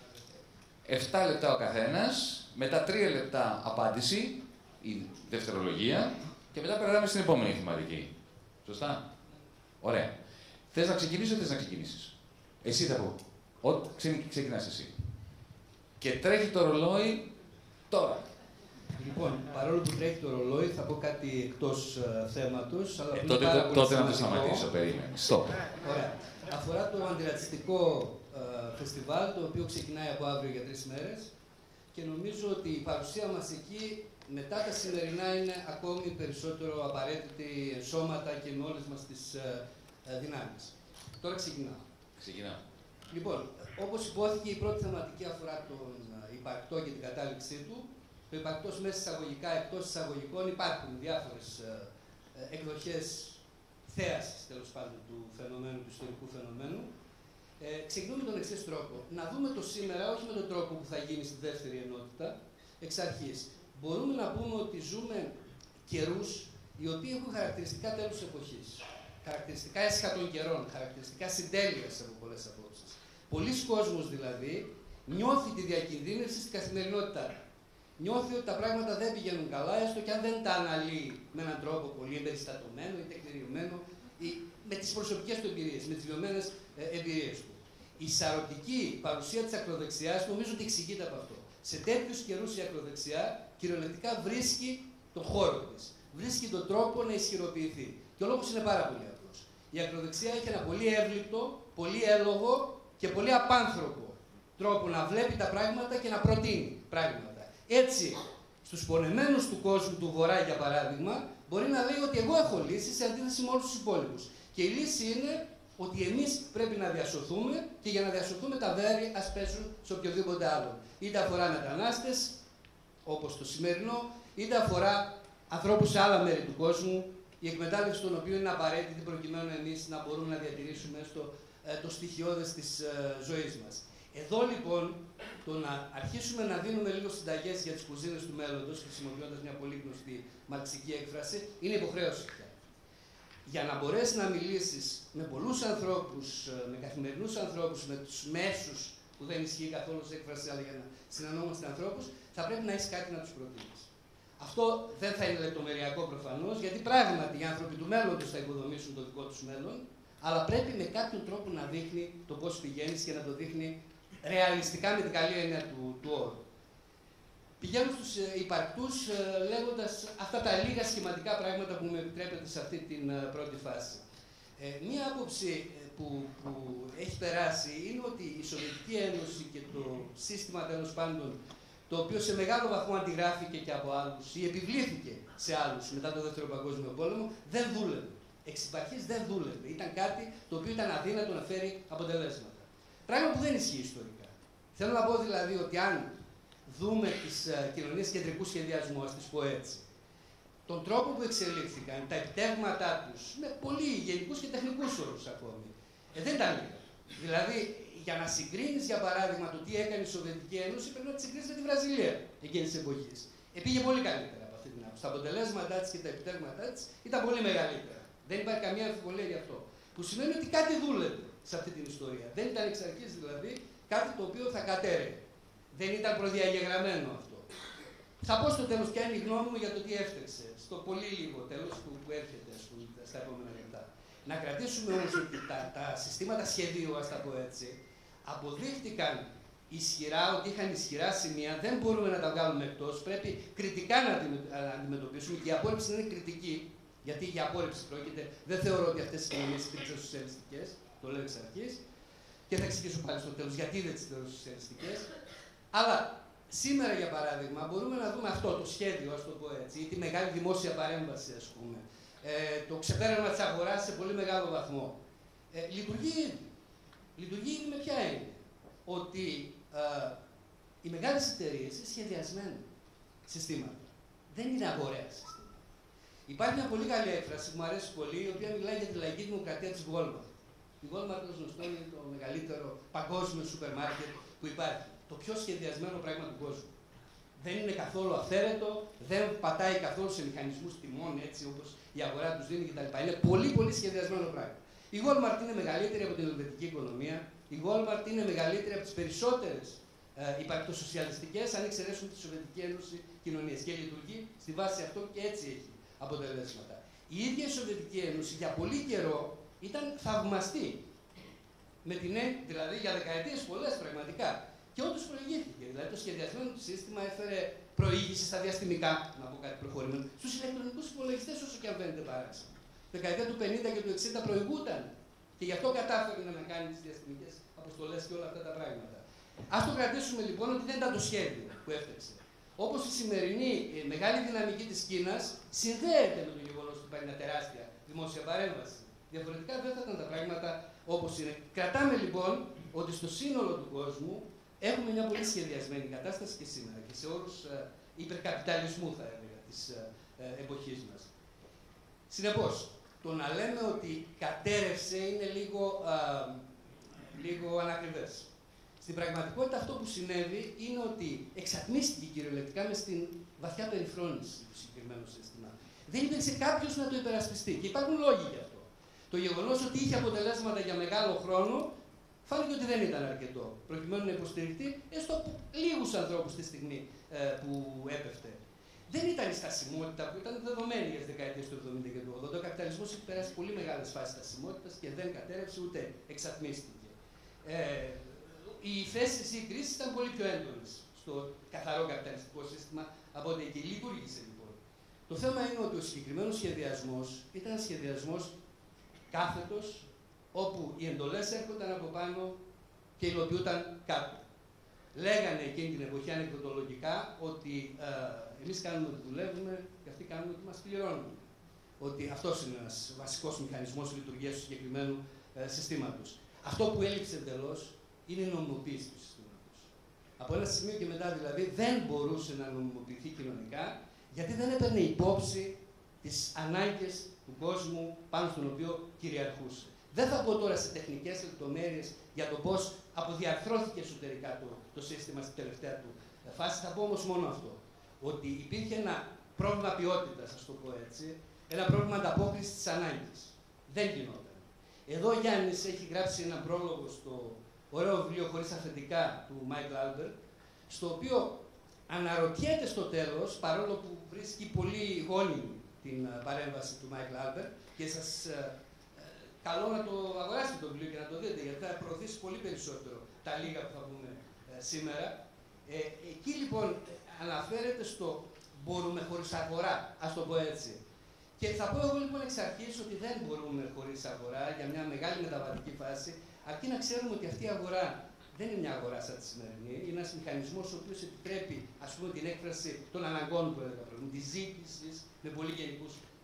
7 λεπτά ο καθένας, μετά 3 λεπτά απάντηση, η δευτερολογία, και μετά περνάμε στην επόμενη θεματική. Σωστά? Ωραία. Θες να ξεκινήσω ή θες να ξεκινήσεις? Εσύ θα πω. Ξεκινάς εσύ. Και τρέχει το ρολόι τώρα. Λοιπόν, παρόλο που τρέχει το ρολόι, θα πω κάτι εκτός θέματος. Αλλά τότε να το σταματήσω, περίμενε. Stop. Ωραία. Αφορά το αντιρατσιστικό φεστιβάλ, το οποίο ξεκινάει από αύριο για 3 μέρες. Και νομίζω ότι η παρουσία μας εκεί, μετά τα σημερινά, είναι ακόμη περισσότερο απαραίτητη σώματα και με όλες μας τις δυνάμεις. Τώρα ξεκινάω. Ξεκινάω. Λοιπόν, όπως υπόθηκε, η πρώτη θεματική αφορά τον υπαρκτό και την κατάληξή του. Το υπαρκτός μέσα εισαγωγικά, εκτός εισαγωγικών, υπάρχουν διάφορες εκδοχές θέασης, τέλος πάντων, του φαινομένου, του ιστορικού φαινομένου. Ξεκινούμε με τον εξής τρόπο. Να δούμε το σήμερα, όχι με τον τρόπο που θα γίνει στη δεύτερη ενότητα, εξ αρχής. Μπορούμε να πούμε ότι ζούμε καιρούς οι οποίοι έχουν χαρακτηριστικά τέλους εποχής. Χαρακτηριστικά έσχα των καιρών, χαρακτηριστικά συντέλειας από πολλές απόψεις. Πολλοί κόσμος δηλαδή νιώθει τη διακινδύνευση στην καθημερινότητά του. Νιώθει ότι τα πράγματα δεν πηγαίνουν καλά, έστω και αν δεν τα αναλύει με έναν τρόπο πολύ εμπεριστατωμένο ή τεκμηριωμένο ή με τις προσωπικές του εμπειρίες, με τις βιωμένες εμπειρίες του. Η σαρωτική παρουσία της ακροδεξιάς νομίζω ότι εξηγείται από αυτό. Σε τέτοιους καιρούς η ακροδεξιά κυριολεκτικά βρίσκει τον χώρο της. Βρίσκει τον τρόπο να ισχυροποιηθεί. Και ο λόγος είναι πάρα πολύ απλός. Η ακροδεξιά έχει ένα πολύ εύληπτο, πολύ έλογο και πολύ απάνθρωπο τρόπο να βλέπει τα πράγματα και να προτείνει πράγματα. Έτσι, στους πονεμένους του κόσμου του Βορρά, για παράδειγμα, μπορεί να λέει ότι εγώ έχω λύση σε αντίθεση με όλους τους υπόλοιπους. Και η λύση είναι ότι εμείς πρέπει να διασωθούμε και για να διασωθούμε τα βέρη ας πέσουν σε οποιοδήποτε άλλο. Είτε αφορά μετανάστες, όπως το σημερινό, είτε αφορά ανθρώπους σε άλλα μέρη του κόσμου, η εκμετάλλευση των οποίων είναι απαραίτητη προκειμένου εμείς να μπορούμε να διατηρήσουμε το στοιχειώδες της ζωής μας. Εδώ λοιπόν, το να αρχίσουμε να δίνουμε λίγο συνταγές για τις κουζίνες του μέλλοντος, χρησιμοποιώντας μια πολύ γνωστή μαρξική έκφραση, είναι υποχρέωση πια. Για να μπορέσεις να μιλήσεις με πολλούς ανθρώπους, με καθημερινούς ανθρώπους, με τους μέσους, που δεν ισχύει καθόλου σε έκφραση, αλλά για να συνανόμαστε ανθρώπους, θα πρέπει να έχεις κάτι να τους προτείνεις. Αυτό δεν θα είναι λεπτομεριακό προφανώς, γιατί πράγματι οι άνθρωποι του μέλλοντος θα οικοδομήσουν το δικό τους μέλλον, αλλά πρέπει με κάποιον τρόπο να δείχνει το πώς πηγαίνεις και να το δείχνει ρεαλιστικά με την καλή έννοια του όρου. Πηγαίνω στους υπαρκτούς λέγοντας αυτά τα λίγα σχηματικά πράγματα που με επιτρέπετε σε αυτή την πρώτη φάση. Μία άποψη που έχει περάσει είναι ότι η Σοβιετική Ένωση και το σύστημα τέλος πάντων, το οποίο σε μεγάλο βαθμό αντιγράφηκε και από άλλους ή επιβλήθηκε σε άλλους μετά το Δεύτερο Παγκόσμιο Πόλεμο, δεν δούλευε. εξ επαρχής δεν δούλευε. Ήταν κάτι το οποίο ήταν αδύνατο να φέρει αποτελέσματα. Πράγμα που δεν ισχύει ιστορικά. Θέλω να πω δηλαδή ότι αν δούμε τις κοινωνίες κεντρικού σχεδιασμού, ας τις πω έτσι, τον τρόπο που εξελίχθηκαν, τα επιτεύγματά τους, με πολύ γενικούς και τεχνικούς όρους ακόμη, δεν ήταν λίγα. Δηλαδή, για να συγκρίνεις, για παράδειγμα, το τι έκανε η Σοβιετική Ένωση, πρέπει να τη συγκρίνεις με τη Βραζιλία εκείνης της εποχής. Πήγε πολύ καλύτερα από αυτή την άποψη. Τα αποτελέσματά της και τα επιτεύγματά της ήταν πολύ μεγαλύτερα. Δεν υπάρχει καμία αμφιβολία γι' αυτό. Που σημαίνει ότι κάτι δούλευε σε αυτή την ιστορία. Δεν ήταν εξ αρχής δηλαδή κάτι το οποίο θα κατέρεε. Δεν ήταν προδιαγεγραμμένο αυτό. Θα πω στο τέλος ποια είναι η γνώμη μου για το τι έφταξε. Στο πολύ λίγο τέλος που έρχεται στα επόμενα λεπτά. Να κρατήσουμε όμως ότι τα συστήματα σχεδίου, ας τα πω έτσι, αποδείχτηκαν ισχυρά, ότι είχαν ισχυρά σημεία, δεν μπορούμε να τα βγάλουμε εκτός, πρέπει κριτικά να αντιμετωπίσουμε και η απόρριψη είναι κριτική, γιατί για απόρριψη πρόκειται, δεν θεωρώ ότι αυτές οι κοινωνίες υπήρξαν σοσιαλιστικές, το λέω εξ αρχής, και θα εξηγήσω πάλι στο τέλος γιατί δεν τις θεωρώ σοσιαλιστικές, αλλά σήμερα για παράδειγμα μπορούμε να δούμε αυτό το σχέδιο, ας το πω έτσι, ή τη μεγάλη δημόσια παρέμβαση, ας πούμε, το ξεπέρασμα της αγοράς σε πολύ μεγάλο βαθμό. Λειτουργεί με ποια έννοια? Ότι οι μεγάλες εταιρείες είναι σχεδιασμένα συστήματα. Δεν είναι αγοραία συστήματα. Υπάρχει μια πολύ καλή έκφραση που μου αρέσει πολύ, η οποία μιλάει για τη λαϊκή δημοκρατία της Walmart. Η Walmart, ως γνωστό, είναι το μεγαλύτερο παγκόσμιο σούπερ μάρκετ που υπάρχει. Το πιο σχεδιασμένο πράγμα του κόσμου. Δεν είναι καθόλου αυθαίρετο, δεν πατάει καθόλου σε μηχανισμούς τιμών, έτσι όπως η αγορά τους δίνει κτλ. Είναι πολύ πολύ σχεδιασμένο πράγμα. Η Walmart είναι μεγαλύτερη από την ελβετική οικονομία. Η Walmart είναι μεγαλύτερη από τις περισσότερες υπαρκτοσοσιαλιστικές, αν εξαιρέσουν τη Σοβιετική Ένωση κοινωνίες. Και λειτουργεί στη βάση αυτό και έτσι έχει αποτελέσματα. Η ίδια η Σοβιετική Ένωση για πολύ καιρό ήταν θαυμαστή. Δηλαδή για δεκαετίες πολλές πραγματικά. Και όντως προηγήθηκε. Δηλαδή το σχεδιασμένο του σύστημα έφερε προήγηση στα διαστημικά, να πω κάτι προχωρημένο, στους ηλεκτρονικούς υπολογιστές, όσο και αν φαίνεται παράξενο. Δεκαετία του 50 και του 60 προηγούταν. Και γι' αυτό κατάφερε να κάνει τις διαστημικές αποστολές και όλα αυτά τα πράγματα. Ας το κρατήσουμε λοιπόν ότι δεν ήταν το σχέδιο που έφταξε. Όπως η σημερινή μεγάλη δυναμική της Κίνας συνδέεται με το γεγονός ότι υπάρχει μια τεράστια δημόσια παρέμβαση. Διαφορετικά δεν θα ήταν τα πράγματα όπως είναι. Κρατάμε λοιπόν ότι στο σύνολο του κόσμου έχουμε μια πολύ σχεδιασμένη κατάσταση και σήμερα και σε όρους υπερκαπιταλισμού, θα έλεγα, της εποχής μας. Συνεπώς, το να λέμε ότι κατέρευσε είναι λίγο ανακριβές. Στην πραγματικότητα αυτό που συνέβη είναι ότι εξατμίστηκε κυριολεκτικά μες στην βαθιά περιφρόνηση του συγκεκριμένου σύστημα. Δεν υπήρξε κάποιος να το υπερασπιστεί και υπάρχουν λόγοι γι' αυτό. Το γεγονός ότι είχε αποτελέσματα για μεγάλο χρόνο φάνηκε ότι δεν ήταν αρκετό, προκειμένου να υποστηριχτεί έστω από λίγους ανθρώπους τη στιγμή που έπεφτε. Δεν ήταν η στασιμότητα που ήταν δεδομένη για τις δεκαετίες του 70 και του 80. Ο καπιταλισμός έχει περάσει πολύ μεγάλες φάσεις στασιμότητας και δεν κατέρευσε ούτε εξατμίστηκε. Οι θέσεις ή οι κρίσεις ήταν πολύ πιο έντονες στο καθαρό καπιταλιστικό σύστημα από ότι εκεί λειτουργήσε λοιπόν. Το θέμα είναι ότι ο συγκεκριμένος σχεδιασμός ήταν ένα σχεδιασμός κάθετος, όπου οι εντολές έρχονταν από πάνω και υλοποιούνταν κάτω. Λέγανε εκείνη την εποχή ανεκδοτολογικά ότι εμείς κάνουμε ότι δουλεύουμε και αυτοί κάνουμε ότι μας πληρώνουν. Ότι αυτός είναι ένας βασικός μηχανισμός λειτουργίας του συγκεκριμένου συστήματος. Αυτό που έλειψε εντελώς είναι η νομιμοποίηση του συστήματος. Από ένα σημείο και μετά δηλαδή δεν μπορούσε να νομιμοποιηθεί κοινωνικά, γιατί δεν έπαιρνε υπόψη τις ανάγκες του κόσμου πάνω στον οποίο κυριαρχούσε. Δεν θα πω τώρα σε τεχνικές λεπτομέρειες για το πώς αποδιαρθρώθηκε εσωτερικά το σύστημα στην τελευταία του φάση. Θα πω όμως μόνο αυτό. Ότι υπήρχε ένα πρόβλημα ποιότητας, ας το πω έτσι, ένα πρόβλημα ανταπόκρισης της ανάγκης. Δεν γινόταν. Εδώ ο Γιάννης έχει γράψει ένα πρόλογο στο ωραίο βιβλίο χωρίς αφεντικά του Μάικλ Άλμπερτ, στο οποίο αναρωτιέται στο τέλος, παρόλο που βρίσκει πολύ γόνιμη την παρέμβαση του Μάικλ Άλμπερτ, και σας καλώ να το αγοράσετε το βιβλίο και να το δείτε, γιατί θα προωθήσει πολύ περισσότερο τα λίγα που θα πούμε σήμερα. Εκεί λοιπόν αναφέρεται στο μπορούμε χωρίς αγορά, ας το πω έτσι. Και θα πω εγώ λοιπόν εξ αρχής ότι δεν μπορούμε χωρίς αγορά για μια μεγάλη μεταβατική φάση, αρκεί να ξέρουμε ότι αυτή η αγορά δεν είναι μια αγορά σαν τη σημερινή, είναι ένας μηχανισμός ο οποίος επιτρέπει, ας πούμε, την έκφραση των αναγκών που έλεγα πριν, τη ζήτηση με πολύ γενικούς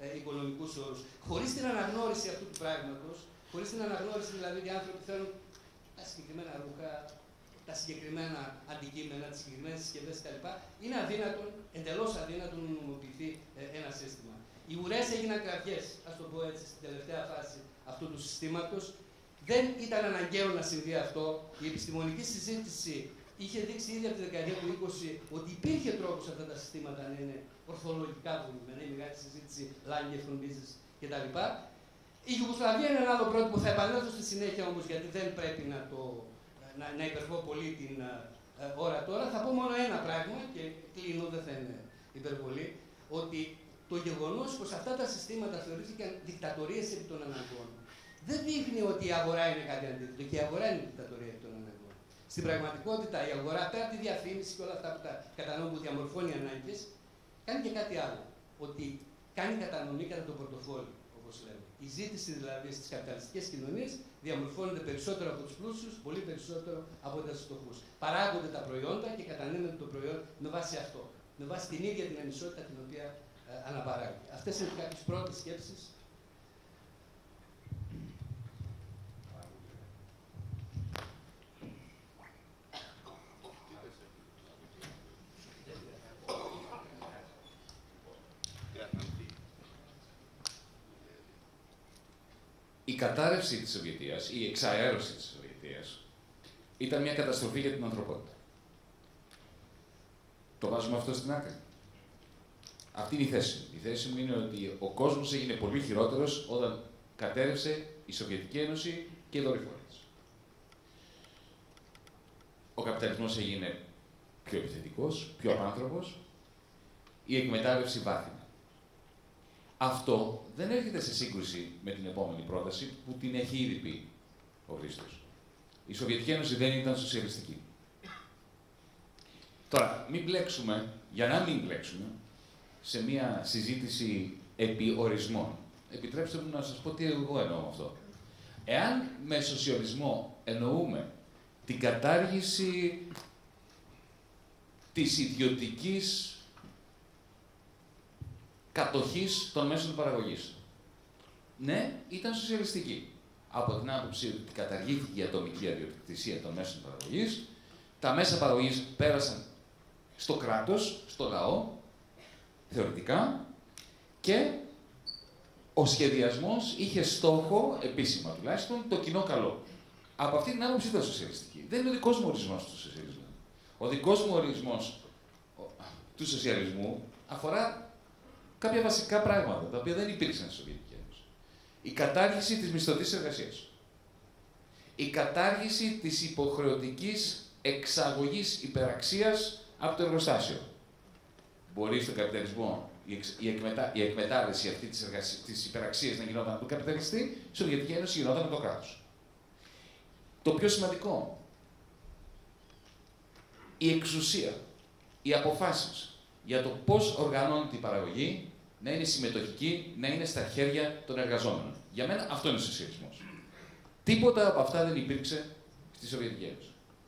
οικονομικούς όρους. Χωρίς την αναγνώριση αυτού του πράγματος, χωρίς την αναγνώριση δηλαδή ότι οι άνθρωποι θέλουν τα συγκεκριμένα ρούχα, τα συγκεκριμένα αντικείμενα, τις συγκεκριμένες συσκευές κτλ., είναι αδύνατον, εντελώς αδύνατον να νομιμοποιηθεί ένα σύστημα. Οι ουρές έγιναν κραυγές, ας το πω έτσι, στην τελευταία φάση αυτού του συστήματος. Δεν ήταν αναγκαίο να συμβεί αυτό. Η επιστημονική συζήτηση είχε δείξει ήδη από τη δεκαετία του 20 ότι υπήρχε τρόπος αυτά τα συστήματα να είναι ορθολογικά δομημένα. Η μεγάλη συζήτηση, Lange, Frondizi κτλ. Η Ιουγκοσλαβία είναι ένα άλλο πρότυπο. Θα επανέλθω στη συνέχεια όμως, γιατί δεν πρέπει να υπερβώ πολύ την ώρα τώρα. Θα πω μόνο ένα πράγμα και κλείνω, δεν θα είναι υπερβολή. Ότι το γεγονός πως αυτά τα συστήματα θεωρήθηκαν δικτατορίες επί των αναγκών δεν δείχνει ότι η αγορά είναι κάτι αντίθετο. Και η αγορά είναι δικτατορία επί των αναγκών. Στην πραγματικότητα, η αγορά, πέρα από τη διαφήμιση και όλα αυτά που τα κατανοώ που διαμορφώνει ανάγκες, κάνει και κάτι άλλο. Ότι κάνει κατανομή κατά το πορτοφόλι, όπως λέμε. Η ζήτηση δηλαδή στις καπιταλιστικές κοινωνίες διαμορφώνεται περισσότερο από τους πλούσιους, πολύ περισσότερο από τους φτωχούς. Παράγονται τα προϊόντα και κατανέμεται το προϊόν με βάση αυτό. Με βάση την ίδια την ανισότητα την οποία αναπαράγει. Αυτές είναι κάποιες πρώτες σκέψεις. Η κατάρρευση της Σοβιετίας, η εξαέρωση της Σοβιετίας, ήταν μια καταστροφή για την ανθρωπότητα. Το βάζουμε αυτό στην άκρη. Αυτή είναι η θέση μου. Η θέση μου είναι ότι ο κόσμος έγινε πολύ χειρότερος όταν κατέρευσε η Σοβιετική Ένωση και οι δορυφόροι της. Ο καπιταλισμός έγινε πιο επιθετικός, πιο απάνθρωπος, η εκμετάλλευση βάθυνε. Αυτό δεν έρχεται σε σύγκρουση με την επόμενη πρόταση που την έχει ήδη πει ο Χρήστος. Η Σοβιετική Ένωση δεν ήταν σοσιαλιστική. Τώρα, μην μπλέξουμε, για να μην μπλέξουμε, σε μια συζήτηση επί ορισμών. Επιτρέψτε μου να σας πω τι εγώ εννοώ με αυτό. Εάν με σοσιαλισμό εννοούμε την κατάργηση της ιδιωτικής κατοχής των μέσων παραγωγής. Ναι, ήταν σοσιαλιστική. Από την άποψη ότι καταργήθηκε η ατομική ιδιοκτησία των μέσων παραγωγής, τα μέσα παραγωγής πέρασαν στο κράτος, στο λαό, θεωρητικά, και ο σχεδιασμός είχε στόχο, επίσημα τουλάχιστον, το κοινό καλό. Από αυτή την άποψη ήταν σοσιαλιστική. Δεν είναι ο δικός μου ορισμός του σοσιαλισμού. Ο δικός μου ορισμός του σοσιαλισμού αφορά κάποια βασικά πράγματα, τα οποία δεν υπήρξαν στη Σοβιετική Ένωση. Η κατάργηση της μισθωτής εργασίας. Η κατάργηση της υποχρεωτικής εξαγωγής υπεραξίας από το εργοστάσιο. Μπορεί στον καπιταλισμό η εκμετάλλευση αυτή της υπεραξίας να γινόταν από τον καπιταλιστή, η Σοβιετική Ένωση γινόταν από το κράτος. Το πιο σημαντικό, η εξουσία, οι αποφάσεις για το πώς οργανώνεται η παραγωγή να είναι συμμετοχική, να είναι στα χέρια των εργαζόμενων. Για μένα αυτό είναι ο σοσιαλισμός. Τίποτα από αυτά δεν υπήρξε στη Σοβιετική Ένωση.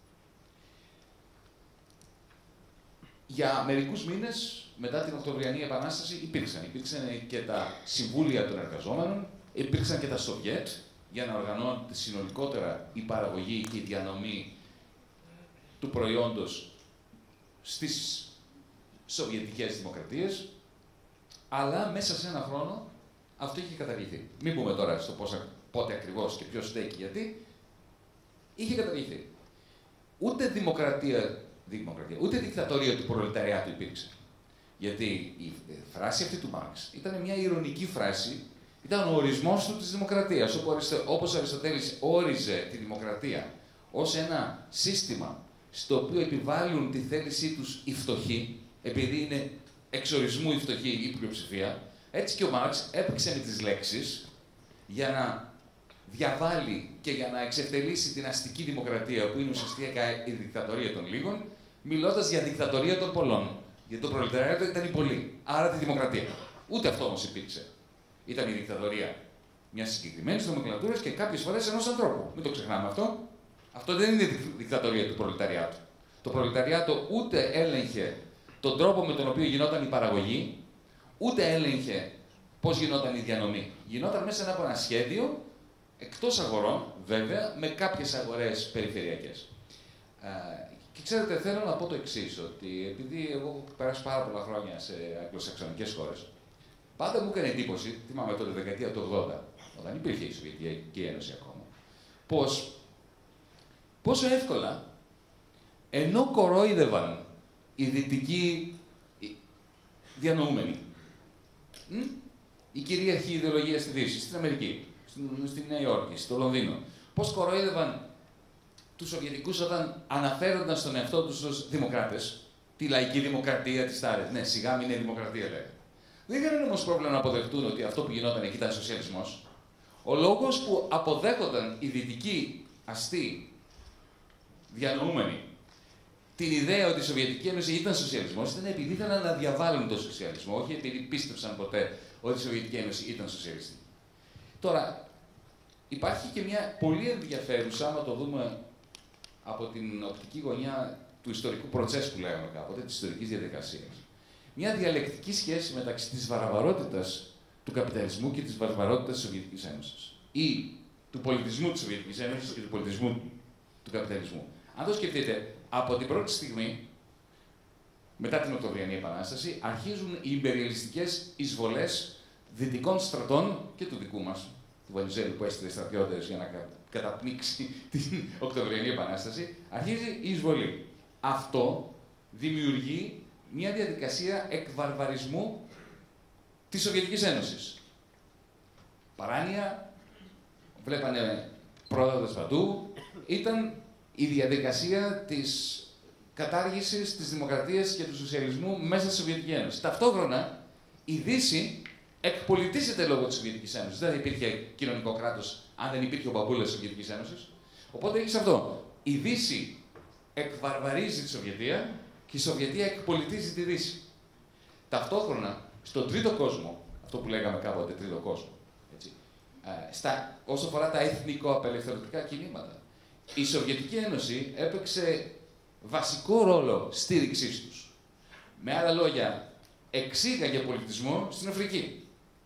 Για μερικούς μήνες μετά την Οκτωβριανή Επανάσταση υπήρξαν και τα συμβούλια των εργαζόμενων, υπήρξαν και τα Σοβιέτ για να οργανώνεται συνολικότερα η παραγωγή και η διανομή του προϊόντος στις Σοβιετικές δημοκρατίες, αλλά μέσα σε ένα χρόνο αυτό είχε καταργηθεί. Μην πούμε τώρα στο πότε ακριβώς και ποιος στέκει γιατί, είχε καταργηθεί. Ούτε ούτε δικτατορία του προλεταριάτου υπήρξε. Γιατί η φράση αυτή του Μάρξ ήταν μια ειρωνική φράση, ήταν ο ορισμός του της δημοκρατίας, όπως ο Αριστοτέλης όριζε τη δημοκρατία ως ένα σύστημα στο οποίο επιβάλλουν τη θέλησή τους οι φτωχοί, επειδή είναι εξορισμού η φτωχή ή η πλειοψηφία, έτσι και ο Μάρξ έπαιξε με τις λέξεις για να διαβάλει και για να εξευτελίσει την αστική δημοκρατία, που είναι ουσιαστικά η δικτατορία των λίγων, μιλώντας για δικτατορία των πολλών. Γιατί το προλεταριάτο ήταν οι πολλοί, άρα τη δημοκρατία. Ούτε αυτό όμως υπήρξε. Ήταν η δικτατορία μιας συγκεκριμένης νομοκλατούρας και κάποιες φορές ενός ανθρώπου. Μην το ξεχνάμε αυτό. Αυτό δεν είναι η δικτατορία του προλεταριάτου. Το προλεταριάτο ούτε έλεγχε τον τρόπο με τον οποίο γινόταν η παραγωγή, ούτε έλεγχε πώς γινόταν η διανομή? Γινόταν μέσα από ένα σχέδιο, εκτός αγορών, βέβαια, με κάποιες αγορές περιφερειακές. Και ξέρετε, θέλω να πω το εξής, ότι επειδή εγώ έχω περάσει πάρα πολλά χρόνια σε αγγλοσαξονικές χώρες, πάντα μου έκανε εντύπωση, θυμάμαι τότε, δεκαετία του 80, όταν υπήρχε η Σοβιετική Ένωση ακόμα, πως πόσο εύκολα, ενώ κορόιδευαν οι δυτικοί διανοούμενοι, η κυρίαρχη ιδεολογία στη Δύση, στην Αμερική, στη Νέα Υόρκη, στο Λονδίνο, πώς κορόιδευαν τους Σοβιετικούς όταν αναφέρονταν στον εαυτό τους ως δημοκράτες, τη λαϊκή δημοκρατία της Τάρες. Ναι, σιγά μην είναι δημοκρατία, λέγανε. Δεν είχαν όμως πρόβλημα να αποδεχτούν ότι αυτό που γινόταν εκεί ήταν σοσιαλισμός. Ο λόγος που αποδέχονταν οι δυτικοί αστεί διανοούμενοι την ιδέα ότι η Σοβιετική Ένωση ήταν σοσιαλισμός ήταν επειδή ήθελαν να διαβάλουν τον σοσιαλισμό, όχι επειδή πίστεψαν ποτέ ότι η Σοβιετική Ένωση ήταν σοσιαλιστική. Τώρα, υπάρχει και μια πολύ ενδιαφέρουσα, άμα το δούμε από την οπτική γωνιά του ιστορικού προτσέσου που λέγαμε κάποτε, της ιστορικής διαδικασίας, μια διαλεκτική σχέση μεταξύ της βαρβαρότητας του καπιταλισμού και της βαρβαρότητας της Σοβιετικής Ένωσης. Ή του πολιτισμού της Σοβιετικής Ένωσης και του πολιτισμού του καπιταλισμού. Αν το σκεφτείτε, από την πρώτη στιγμή, μετά την Οκτωβριανή Επανάσταση, αρχίζουν οι ιμπεριαλιστικές εισβολές δυτικών στρατών και του δικού μας, του Βενιζέλου που έστειλε στρατιώτες για να καταπνίξει την Οκτωβριανή Επανάσταση, αρχίζει η εισβολή. Αυτό δημιουργεί μια διαδικασία εκβαρβαρισμού της Σοβιετικής Ένωσης. Παράνοια, βλέπανε πρόδοτες παντού, ήταν η διαδικασία της κατάργησης της δημοκρατίας και του σοσιαλισμού μέσα στη Σοβιετική Ένωση. Ταυτόχρονα, η Δύση εκπολιτίζεται λόγω της Σοβιετικής Ένωσης. Δεν υπήρχε κοινωνικό κράτος αν δεν υπήρχε ο μπαμπούλας της Σοβιετικής Ένωσης. Οπότε έχεις αυτό. Η Δύση εκβαρβαρίζει τη Σοβιετία και η Σοβιετία εκπολιτίζει τη Δύση. Ταυτόχρονα, στον τρίτο κόσμο, αυτό που λέγαμε κάποτε τρίτο κόσμο, έτσι, όσο αφορά τα εθνικο-απελευθερωτικά κινήματα, η Σοβιετική Ένωση έπαιξε βασικό ρόλο στήριξής τους. Με άλλα λόγια, εξήγαγε πολιτισμό στην Αφρική.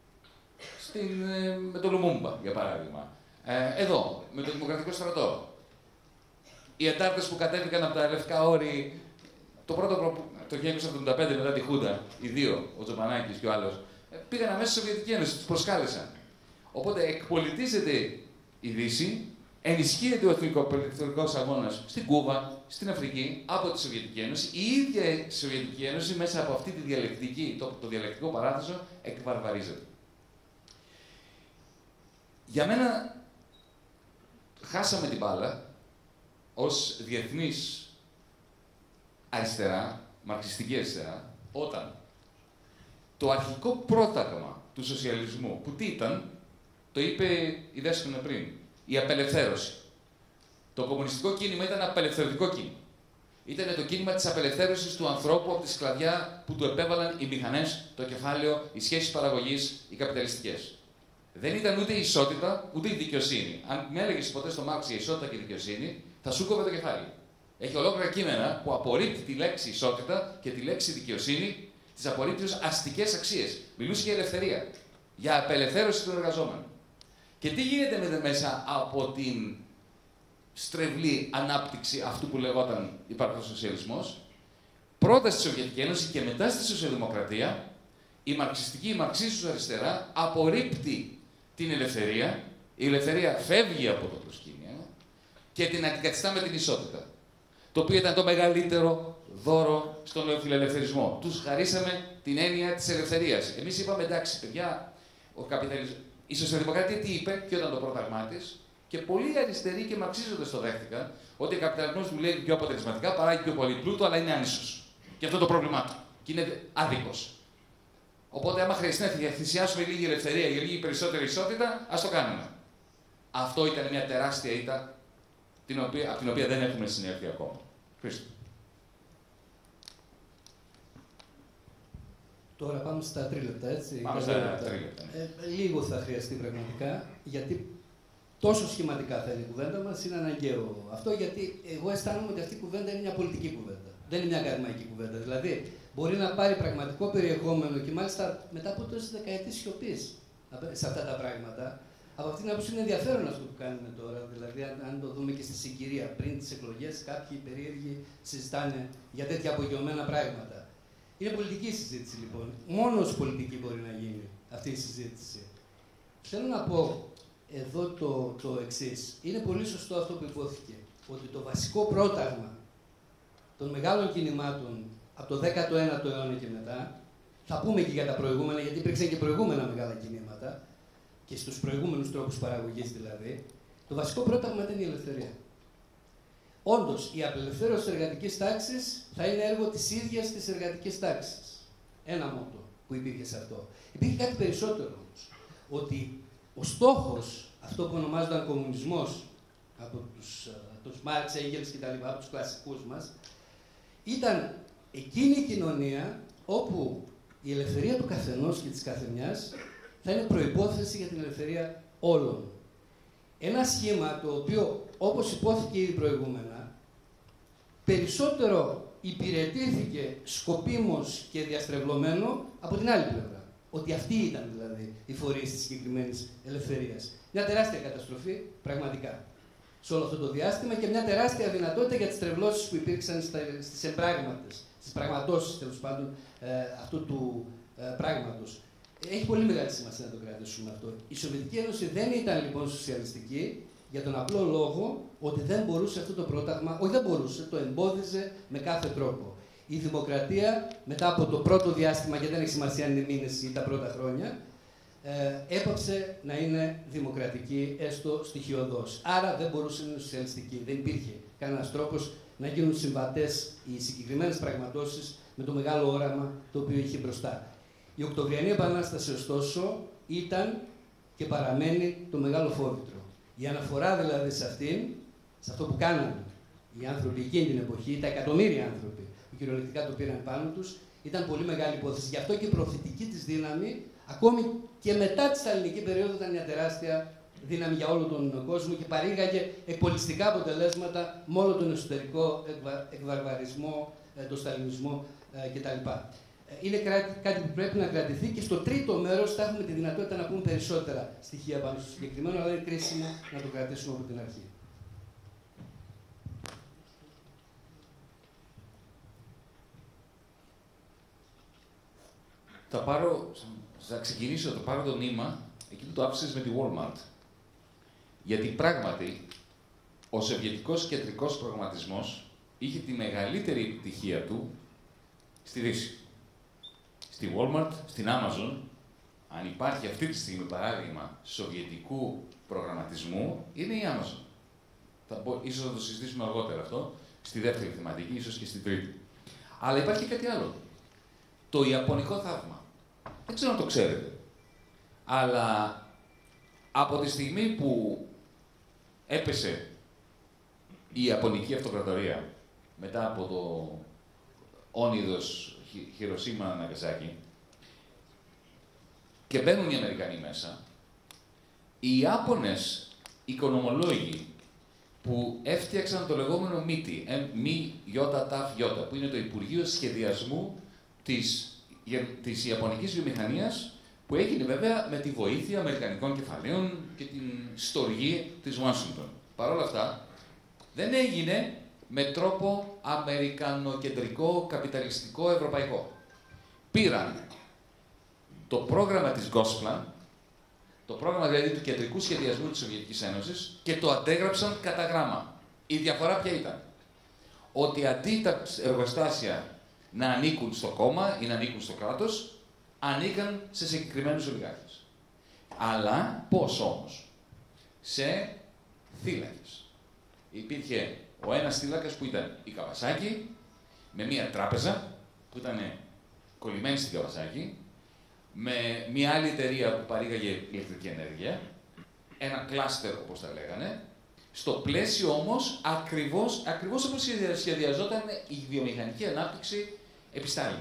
Με το Λουμούμπα, για παράδειγμα. Εδώ, με το Δημοκρατικό Στρατό. Οι αντάρτες που κατέβηκαν από τα Λευκά Όρη το 1975 μετά τη Χούντα, οι δύο, ο Τζομπανάκης και ο άλλος, πήγαν αμέσως στη Σοβιετική Ένωση, τους προσκάλεσαν. Οπότε εκπολιτίζεται η Δύση, ενισχύεται ο εθνικο-απελευθερωτικός αγώνας στην Κούβα, στην Αφρική, από τη Σοβιετική Ένωση. Η ίδια η Σοβιετική Ένωση, μέσα από αυτή τη διαλεκτική, το διαλεκτικό παράδεισο, εκβαρβαρίζεται. Για μένα, χάσαμε την μπάλα ως διεθνής αριστερά, μαρξιστική αριστερά, όταν το αρχικό πρόταγμα του σοσιαλισμού, που τι ήταν, το είπε η Δέσποινα πριν, η απελευθέρωση. Το κομμουνιστικό κίνημα ήταν απελευθερωτικό κίνημα. Ήταν το κίνημα της απελευθέρωσης του ανθρώπου από τη σκλαβιά που του επέβαλαν οι μηχανές, το κεφάλαιο, οι σχέσεις παραγωγής, οι καπιταλιστικές. Δεν ήταν ούτε η ισότητα, ούτε η δικαιοσύνη. Αν με έλεγες ποτέ στο Μάρξ για ισότητα και δικαιοσύνη, θα σου κόβε το κεφάλι. Έχει ολόκληρα κείμενα που απορρίπτει τη λέξη ισότητα και τη λέξη δικαιοσύνη, τις απορρίπτει ως αστικές αξίες. Μιλούσε για ελευθερία, για απελευθέρωση των εργαζόμενων. Και τι γίνεται μέσα από την στρεβλή ανάπτυξη αυτού που λεγόταν υπάρχον σοσιαλισμός? Πρώτα στη Σοβιετική Ένωση και μετά στη σοσιαλδημοκρατία, η μαρξίστους αριστερά απορρίπτει την ελευθερία. Η ελευθερία φεύγει από το προσκήνιο και την αντικαθιστά με την ισότητα. Το οποίο ήταν το μεγαλύτερο δώρο στον νεοφιλελευθερισμό. Τους χαρίσαμε την έννοια της ελευθερίας. Εμείς είπαμε, εντάξει, παιδιά, η σοσιαλδημοκρατία τι είπε, ποιο ήταν το πρόταγμά της, και πολλοί αριστεροί και μαρξίζοντες το δέχτηκαν, ότι ο καπιταλισμός δουλεύει πιο αποτελεσματικά, παράγει πιο πολύ πλούτο, αλλά είναι άνισος. Και αυτό το πρόβλημά του. Και είναι άδικος. Οπότε, άμα χρειαστεί να θυσιάσουμε λίγη ελευθερία για λίγη περισσότερη ισότητα, ας το κάνουμε. Αυτό ήταν μια τεράστια ήττα, από την οποία δεν έχουμε συνέλθει ακόμα. Χρήστο. Τώρα πάμε στα 3 λεπτά, έτσι. Πάμε στα 3 λεπτά. Λίγο θα χρειαστεί πραγματικά, γιατί τόσο σχηματικά θα είναι η κουβέντα μας, είναι αναγκαίο αυτό, γιατί εγώ αισθάνομαι ότι αυτή η κουβέντα είναι μια πολιτική κουβέντα. Δεν είναι μια ακαδημαϊκή κουβέντα. Δηλαδή, μπορεί να πάρει πραγματικό περιεχόμενο και μάλιστα μετά από τόσες δεκαετίες σιωπής σε αυτά τα πράγματα. Από αυτήν την άποψη είναι ενδιαφέρον αυτό που κάνουμε τώρα. Δηλαδή, αν το δούμε και στη συγκυρία, πριν τις εκλογές, κάποιοι περίεργοι συζητάνε για τέτοια απογειωμένα πράγματα. Είναι πολιτική συζήτηση λοιπόν. Μόνο ως πολιτική μπορεί να γίνει αυτή η συζήτηση. Θέλω να πω εδώ το εξής. Είναι πολύ σωστό αυτό που υπόθηκε. Ότι το βασικό πρόταγμα των μεγάλων κινημάτων από το 19ο αιώνα και μετά, θα πούμε και για τα προηγούμενα, γιατί υπήρξαν και προηγούμενα μεγάλα κινήματα, και στους προηγούμενους τρόπους παραγωγής δηλαδή, το βασικό πρόταγμα ήταν η ελευθερία. Όντως, η απελευθέρωση της εργατικής τάξης θα είναι έργο της ίδιας της εργατικής τάξης. Ένα μότο που υπήρχε σε αυτό. Υπήρχε κάτι περισσότερο όμως. Ότι ο στόχος, αυτό που ονομάζονταν κομμουνισμός, από τους Μάρξ, Έγγελς και τα λοιπά, από τους κλασικούς μας, ήταν εκείνη η κοινωνία όπου η ελευθερία του καθενός και της καθεμιάς θα είναι προϋπόθεση για την ελευθερία όλων. Ένα σχήμα το οποίο, όπως υπόθηκε ήδη προηγούμενα, περισσότερο υπηρετήθηκε σκοπίμως και διαστρεβλωμένο από την άλλη πλευρά. Ότι αυτοί ήταν δηλαδή οι φορείς της συγκεκριμένης ελευθερίας. Μια τεράστια καταστροφή, πραγματικά, σε όλο αυτό το διάστημα και μια τεράστια δυνατότητα για τις τρευλώσεις που υπήρξαν στις εμπράγματες, στις πραγματώσεις τέλος πάντων αυτού του πράγματος. Έχει πολύ μεγάλη σημασία να το κρατήσουμε αυτό. Η Σοβιετική Ένωση δεν ήταν λοιπόν σοσιαλιστική για τον απλό λόγο ότι δεν μπορούσε αυτό το πρόταγμα, όχι δεν μπορούσε, το εμπόδιζε με κάθε τρόπο. Η δημοκρατία μετά από το πρώτο διάστημα, γιατί δεν έχει σημασία αν είναι μήνες ή τα πρώτα χρόνια, έπαψε να είναι δημοκρατική, έστω στοιχειωδώς. Άρα δεν μπορούσε να είναι σοσιαλιστική. Δεν υπήρχε κανένας τρόπος να γίνουν συμβατές οι συγκεκριμένες πραγματώσεις με το μεγάλο όραμα το οποίο είχε μπροστά. Η Οκτωβριανή Επανάσταση, ωστόσο, ήταν και παραμένει το μεγάλο φόβητρο. Η αναφορά δηλαδή σε αυτήν, σε αυτό που κάνανε οι άνθρωποι εκείνη την εποχή, τα εκατομμύρια άνθρωποι που κυριολεκτικά το πήραν πάνω τους, ήταν πολύ μεγάλη υπόθεση. Γι' αυτό και η προθετική της δύναμη, ακόμη και μετά τη σταλινική περίοδο, ήταν μια τεράστια δύναμη για όλο τον κόσμο και παρήγαγε εκπολιστικά αποτελέσματα με όλο τον εσωτερικό εκβαρβαρισμό, τον σταλινισμό κτλ. Είναι κάτι που πρέπει να κρατηθεί και στο τρίτο μέρος θα έχουμε τη δυνατότητα να πούμε περισσότερα στοιχεία πάνω στο συγκεκριμένο, αλλά είναι κρίσιμο να το κρατήσουμε από την αρχή. Θα ξεκινήσω, θα πάρω το νήμα εκεί που το άφησες με τη Walmart. Γιατί πράγματι ο σοβιετικός κεντρικός προγραμματισμός είχε τη μεγαλύτερη επιτυχία του στη Δύση. Στη Walmart, στην Amazon, αν υπάρχει αυτή τη στιγμή παράδειγμα σοβιετικού προγραμματισμού, είναι η Amazon. Ίσως θα το συζητήσουμε αργότερα αυτό, στη δεύτερη θεματική, ίσως και στην τρίτη. Αλλά υπάρχει και κάτι άλλο. Το Ιαπωνικό θαύμα. Δεν ξέρω αν το ξέρετε. Αλλά από τη στιγμή που έπεσε η Ιαπωνική Αυτοκρατορία μετά από το όνειδος Χιροσίμα Ναγκασάκη και μπαίνουν οι Αμερικανοί μέσα, οι Ιάπωνες οικονομολόγοι που έφτιαξαν το λεγόμενο MITI, MIJTAF, που είναι το Υπουργείο Σχεδιασμού της Ιαπωνικής Βιομηχανίας, που έγινε βέβαια με τη βοήθεια Αμερικανικών κεφαλαίων και την στοργή της Ουάσιγκτον. Παρ' όλα αυτά, δεν έγινε με τρόπο αμερικανοκεντρικό, καπιταλιστικό, ευρωπαϊκό. Πήραν το πρόγραμμα της Gosplan, το πρόγραμμα δηλαδή του κεντρικού σχεδιασμού της Σοβιετικής Ένωσης και το αντέγραψαν κατά γράμμα. Η διαφορά ποια ήταν? Ότι αντί τα εργοστάσια να ανήκουν στο κόμμα ή να ανήκουν στο κράτος, ανήκαν σε συγκεκριμένους ολιγάρχες. Αλλά πώς όμως? Σε θύλακες. Υπήρχε ο ένας θύλακας που ήταν η Καβασάκη, με μια τράπεζα που ήταν κολλημένη στην Καβασάκη, με μια άλλη εταιρεία που παρήγαγε ηλεκτρική ενέργεια, ένα κλάστερ όπως τα λέγανε, στο πλαίσιο όμως ακριβώς όπως σχεδιαζόταν η βιομηχανική ανάπτυξη επί Στάλιν.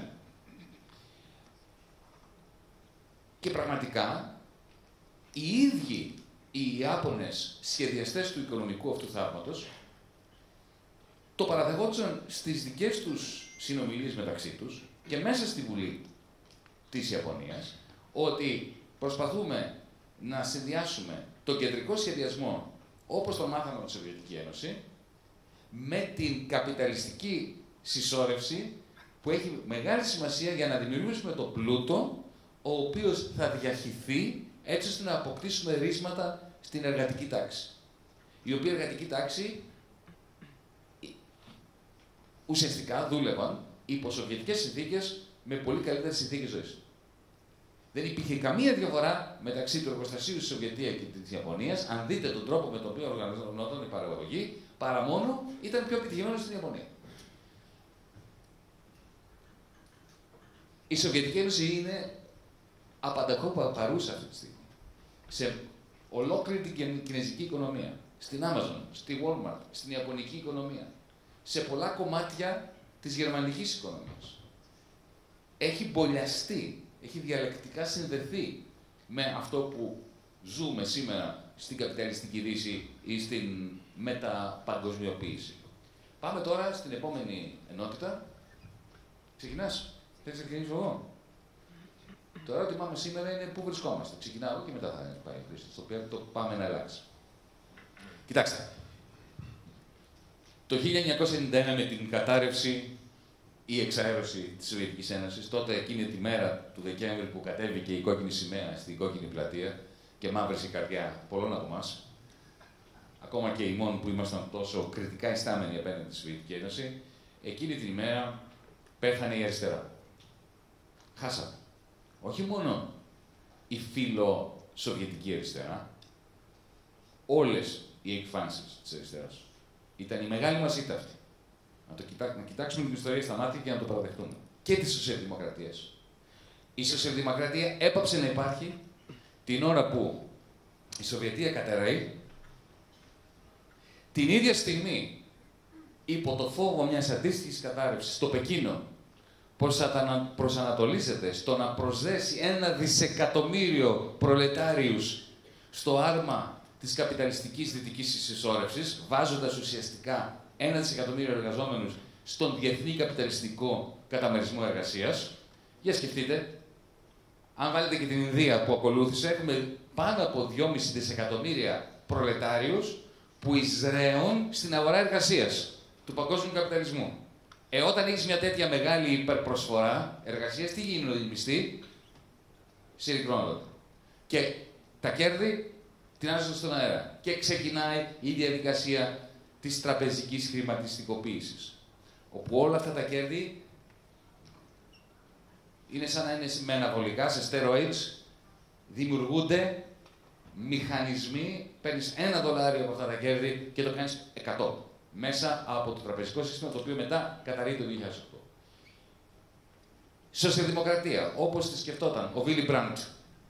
Και πραγματικά οι ίδιοι οι Ιάπωνες σχεδιαστές του οικονομικού αυτού θαύματος το παραδεχόντουσαν στις δικές τους συνομιλίες μεταξύ τους και μέσα στη Βουλή της Ιαπωνίας, ότι προσπαθούμε να συνδυάσουμε τον κεντρικό σχεδιασμό, όπως τον μάθαμε από τη Σοβιετική Ένωση, με την καπιταλιστική συσσόρευση που έχει μεγάλη σημασία για να δημιουργήσουμε το πλούτο, ο οποίος θα διαχυθεί έτσι ώστε να αποκτήσουμε ρίσματα στην εργατική τάξη. Η οποία εργατική τάξη ουσιαστικά δούλευαν υπό σοβιετικές συνθήκες με πολύ καλύτερες συνθήκες ζωής. Δεν υπήρχε καμία διαφορά μεταξύ του εργοστασίου της Σοβιετίας και της Ιαπωνίας, αν δείτε τον τρόπο με τον οποίο οργανωνόταν η παραγωγή, παρά μόνο ήταν πιο επιτυχημένο στην Ιαπωνία. Η Σοβιετική Ένωση είναι απανταχού παρούσα αυτή τη στιγμή. Σε ολόκληρη την κινέζικη οικονομία, στην Amazon, στη Walmart, στην Ιαπωνική οικονομία, σε πολλά κομμάτια της γερμανικής οικονομίας. Έχει μπολιαστεί, έχει διαλεκτικά συνδεθεί με αυτό που ζούμε σήμερα στην καπιταλιστική δύση ή στην μεταπαγκοσμιοποίηση. Πάμε τώρα στην επόμενη ενότητα. Ξεκινάς. Θέλεις να ξεκινήσω εγώ? Το ερώτημά μας σήμερα είναι πού βρισκόμαστε. Ξεκινάω και μετά θα πάει η στο οποίο το πάμε να αλλάξει. Κοιτάξτε. Το 1991 με την κατάρρευση ή εξαέρωση της Σοβιετικής Ένωσης, τότε εκείνη τη μέρα του Δεκέμβρη που κατέβηκε η κόκκινη σημαία στην κόκκινη πλατεία και μαύρησε η καρδιά πολλών από εμάς, ακόμα και ημών που ήμασταν τόσο κριτικά ιστάμενοι απέναντι στη Σοβιετική Ένωση, εκείνη την ημέρα πέθανε η αριστερά. Χάσαμε. Όχι μόνο η φιλο-σοβιετική αριστερά, όλες οι εκφάνσεις της αριστεράς. Ήταν η μεγάλη μας ήττα αυτή. Να κοιτάξουμε την ιστορία στα μάτια και να το παραδεχτούμε. Και τις σοσιαλδημοκρατίες. Η σοσιαλδημοκρατία έπαψε να υπάρχει την ώρα που η Σοβιετία κατεραίει, την ίδια στιγμή υπό το φόβο μιας αντίστοιχης κατάρρευσης στο Πεκίνο προσανατολίζεται στο να προσδέσει 1 δισεκατομμύριο προλετάριους στο άρμα της καπιταλιστικής δυτικής συσσόρευσης, βάζοντας ουσιαστικά 1 δισεκατομμύριο εργαζόμενους στον διεθνή καπιταλιστικό καταμερισμό εργασίας. Για σκεφτείτε, αν βάλετε και την Ινδία που ακολούθησε, έχουμε πάνω από 2,5 δισεκατομμύρια προλετάριους που εισραίουν στην αγορά εργασίας του παγκόσμιου καπιταλισμού. Όταν έχεις μια τέτοια μεγάλη υπερπροσφορά εργασίας, τι γίνονται οι μισθοί? Συρρυκνώνονται. Και τα κέρδη τεινάζονται στον αέρα. Και ξεκινάει η διαδικασία της τραπεζικής χρηματιστικοποίησης. Όπου όλα αυτά τα κέρδη είναι σαν να είναι με αναβολικά, σε steroids, δημιουργούνται μηχανισμοί, παίρνεις $1 από αυτά τα κέρδη και το κάνεις 100. Μέσα από το τραπεζικό σύστημα, το οποίο μετά καταρρεί το 2008. Σοσιαλδημοκρατία, όπως τη σκεφτόταν ο Βίλι Μπραντ.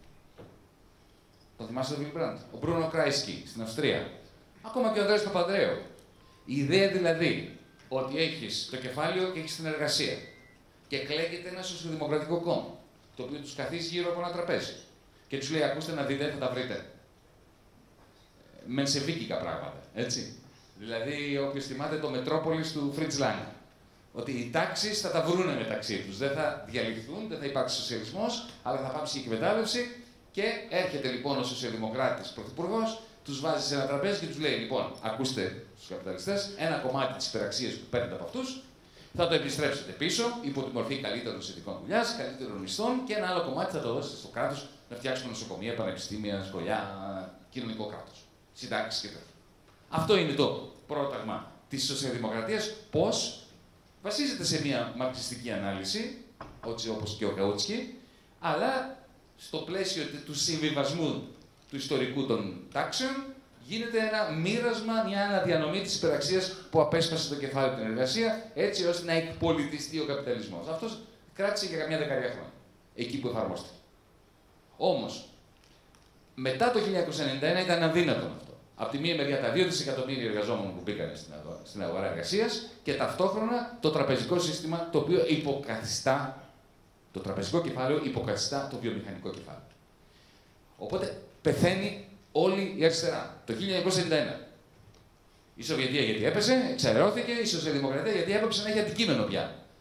Το θυμάστε τον Βίλι Μπραντ? Ο Μπρούνο Κράισκι στην Αυστρία. Ακόμα και ο Ανδρέας Παπανδρέου. Η ιδέα δηλαδή ότι έχεις το κεφάλαιο και έχεις την εργασία. Και εκλέγεται ένα σοσιαλδημοκρατικό κόμμα, το οποίο τους καθίσει γύρω από ένα τραπέζι. Και τους λέει: ακούστε να δείτε, θα τα βρείτε. Μενσεβίκικα πράγματα, έτσι. Δηλαδή, όποιος θυμάται το Μετρόπολης του Φριτς Λάγκ. Ότι οι τάξεις θα τα βρούνε μεταξύ τους. Δεν θα διαλυθούν, δεν θα υπάρξει σοσιαλισμός, αλλά θα πάψει η εκμετάλλευση. Και έρχεται λοιπόν ο σοσιαλδημοκράτης πρωθυπουργός, τους βάζει σε ένα τραπέζι και τους λέει: λοιπόν, ακούστε στους καπιταλιστές, ένα κομμάτι της υπεραξίας που παίρνετε από αυτούς θα το επιστρέψετε πίσω υπό τη μορφή καλύτερων συνθηκών δουλειάς, καλύτερων μισθών και ένα άλλο κομμάτι θα το δώσετε στο κράτος να φτιάξουμε νοσοκομεία, πανεπιστήμια, σχολιά, κοινωνικό κράτος, συντάξεις και τέτοια. Αυτό είναι το πρόταγμα της σοσιαλδημοκρατίας. Πώς? Βασίζεται σε μια μαρξιστική ανάλυση, όπως και ο Καούτσκι, αλλά στο πλαίσιο του συμβιβασμού του ιστορικού των τάξεων γίνεται ένα μοίρασμα, μια αναδιανομή της υπεραξίας που απέσπασε το κεφάλαιο την εργασία, έτσι ώστε να εκπολιτιστεί ο καπιταλισμός. Αυτός κράτησε για καμιά δεκαετία χρόνια, εκεί που εφαρμόστηκε. Όμως, μετά το 1991 ήταν αδύνατο αυτό. Από τη μία μεριά τα 2 δισεκατομμύρια εργαζόμενων που μπήκαν στην αγορά εργασίας και ταυτόχρονα το τραπεζικό σύστημα το οποίο υποκαθιστά, το τραπεζικό κεφάλαιο υποκαθιστά το βιομηχανικό κεφάλαιο. Οπότε πεθαίνει όλη η αριστερά. Το 1991. Η Σοβιετία γιατί έπεσε, εξαιρερώθηκε, η Σοσιαλδημοκρατία γιατί έπεψε να έχει αντικείμενο πια.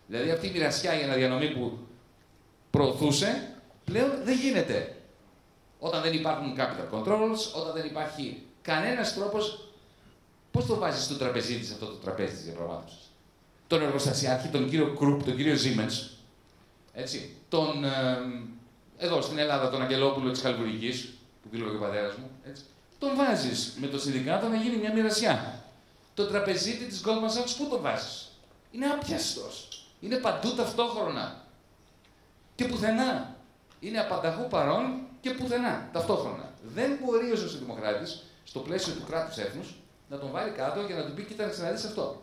Δηλαδή αυτή η μοιρασιά, η αναδιανομή που προωθούσε, πλέον δεν γίνεται. Όταν δεν υπάρχουν capital controls, όταν δεν υπάρχει κανένας τρόπος, πώς το βάζεις στο τραπεζίτη, σε αυτό το τραπέζι της διαπραγμάτευσης. Τον εργοστασιάρχη, τον κύριο Κρουπ, τον κύριο Siemens, έτσι, εδώ στην Ελλάδα τον Αγγελόπουλο της Χαλβουργικής, που δήλωσε και ο πατέρας μου, έτσι, τον βάζεις με το συνδικάτο να γίνει μια μοιρασιά. Το τραπεζίτη της Goldman Sachs, πού τον βάζεις? Είναι άπιαστος. Είναι παντού ταυτόχρονα. Και πουθενά. Είναι απανταχού παρόν και πουθενά. Ταυτόχρονα. Δεν μπορεί ο σοσιαλδημοκράτης, στο πλαίσιο του κράτους έθνους, να τον βάλει κάτω και να του πει: κοίτα, να ξαναδείς αυτό.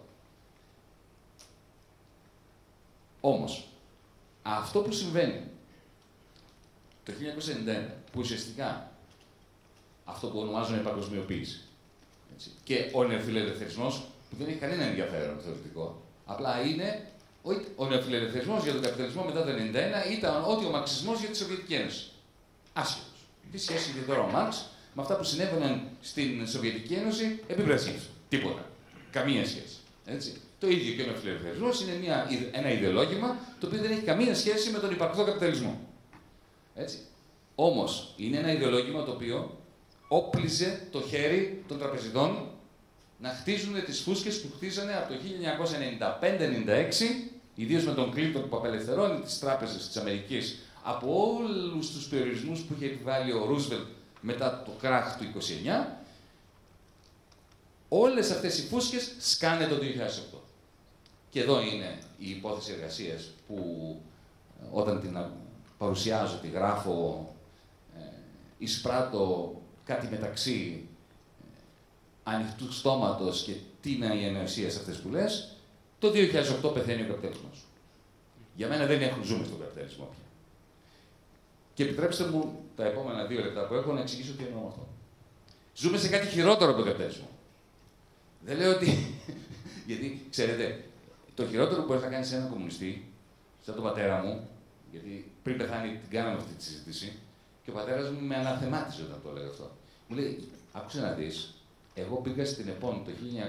Όμως, αυτό που συμβαίνει το 1991, που ουσιαστικά αυτό που ονομάζουμε παγκοσμιοποίηση, έτσι, και ο νεοφιλελευθερισμός, που δεν έχει κανένα ενδιαφέρον θεωρητικό, απλά είναι ο νεοφιλελευθερισμός για τον καπιταλισμό μετά το 1991 ήταν ότι ο μαρξισμός για τη Σοβιετική Ένωση. Άσχετος. Τι σχέση είχε τώρα ο Μάρξ με αυτά που συνέβαιναν στην Σοβιετική Ένωση επί Βραζίας? Τίποτα. Καμία σχέση. Έτσι. Το ίδιο και ο νεοφιλελευθερισμός είναι ένα ιδεολόγημα το οποίο δεν έχει καμία σχέση με τον υπαρκτό καπιταλισμό. Έτσι. Όμως είναι ένα ιδεολόγημα το οποίο όπλιζε το χέρι των τραπεζιτών να χτίζουν τις φούσκες που χτίζανε από το 1995-96, ιδίως με τον Κλίντον που απελευθερώνει τις τράπεζες της Αμερικής από όλους τους περιορισμούς που είχε επιβάλει ο Ρούσβελτ μετά το κράχ του 1929. Όλες αυτές οι φούσκες σκάνε το 2008. Και εδώ είναι η υπόθεση εργασίας που όταν την παρουσιάζω, τη γράφω, εισπράττω κάτι μεταξύ ανοιχτού στόματος και τι είναι οι εννοησίες αυτές που λες, το 2008 πεθαίνει ο καπιταλισμός. Για μένα δεν ζούμε στον καπιταλισμό πια. Και επιτρέψτε μου τα επόμενα 2 λεπτά που έχω να εξηγήσω τι εννοώ με αυτό. Ζούμε σε κάτι χειρότερο από τον καπιταλισμό. Δεν λέω ότι. Γιατί, ξέρετε, το χειρότερο που μπορεί να κάνει σε έναν κομμουνιστή, σαν τον πατέρα μου, γιατί πριν πεθάνει την κάναμε αυτή τη συζήτηση, και ο πατέρας μου με αναθεμάτιζε όταν το έλεγα αυτό. Μου λέει: άκουσε να δεις, εγώ πήγα στην ΕΠΟΝ το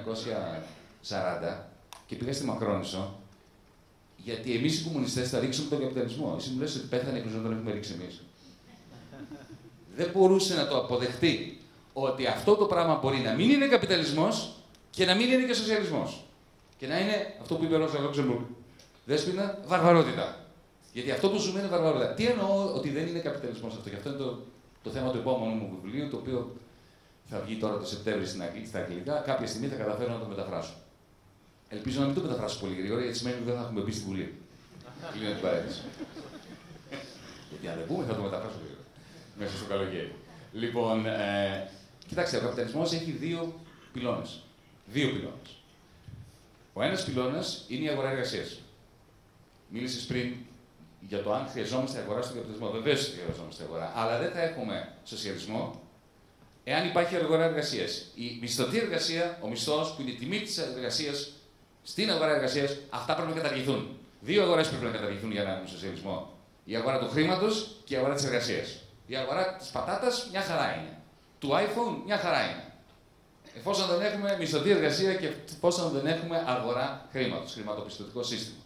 1940 και πήγα στη Μακρόνισσο, γιατί εμείς οι κομμουνιστές θα ρίξουμε τον καπιταλισμό. Εσύ μου λες ότι πέθανε και να τον έχουμε ρίξει εμείς. Δεν μπορούσε να το αποδεχτεί ότι αυτό το πράγμα μπορεί να μην είναι καπιταλισμός και να μην είναι και σοσιαλισμός. Και να είναι αυτό που είπε ο Ρόζα Λούξεμπουργκ. Δέσποινα, βαρβαρότητα. Γιατί αυτό που ζούμε είναι βαρβαρότητα. Τι εννοώ ότι δεν είναι καπιταλισμός αυτό? Και αυτό είναι το θέμα του επόμενου μου βιβλίου, το οποίο θα βγει τώρα το Σεπτέμβριο στα αγγλικά. Κάποια στιγμή θα καταφέρω να το μεταφράσω. Ελπίζω να μην το μεταφράσω πολύ γρήγορα, γιατί σημαίνει ότι δεν θα έχουμε μπει στη Βουλή. Κλείνω την παρένθεση. Γιατί αν δεν πούμε, θα το μεταφράσω γρήγορα. Μέσα στο καλοκαίρι. Λοιπόν, κοιτάξτε, ο καπιταλισμός έχει 2 πυλώνες. 2 πυλώνες. Ο ένας πυλώνας είναι η αγορά εργασίας. Μίλησες πριν για το αν χρειαζόμαστε αγορά στον καπιταλισμό. Βεβαίως χρειαζόμαστε αγορά. Αλλά δεν θα έχουμε σοσιαλισμό εάν υπάρχει αγορά εργασίας. Η μισθωτή εργασία, ο μισθός που είναι η τιμή της εργασίας στην αγορά εργασίας, αυτά πρέπει να καταργηθούν. 2 αγορές πρέπει να καταργηθούν για να έχουμε σοσιαλισμό. Η αγορά του χρήματος και η αγορά της εργασίας. Η αγορά της πατάτας μια χαρά είναι. Του iPhone μια χαρά είναι. Εφόσον δεν έχουμε μισθωτή εργασία και εφόσον δεν έχουμε αγορά χρήματος, χρηματοπιστωτικό σύστημα.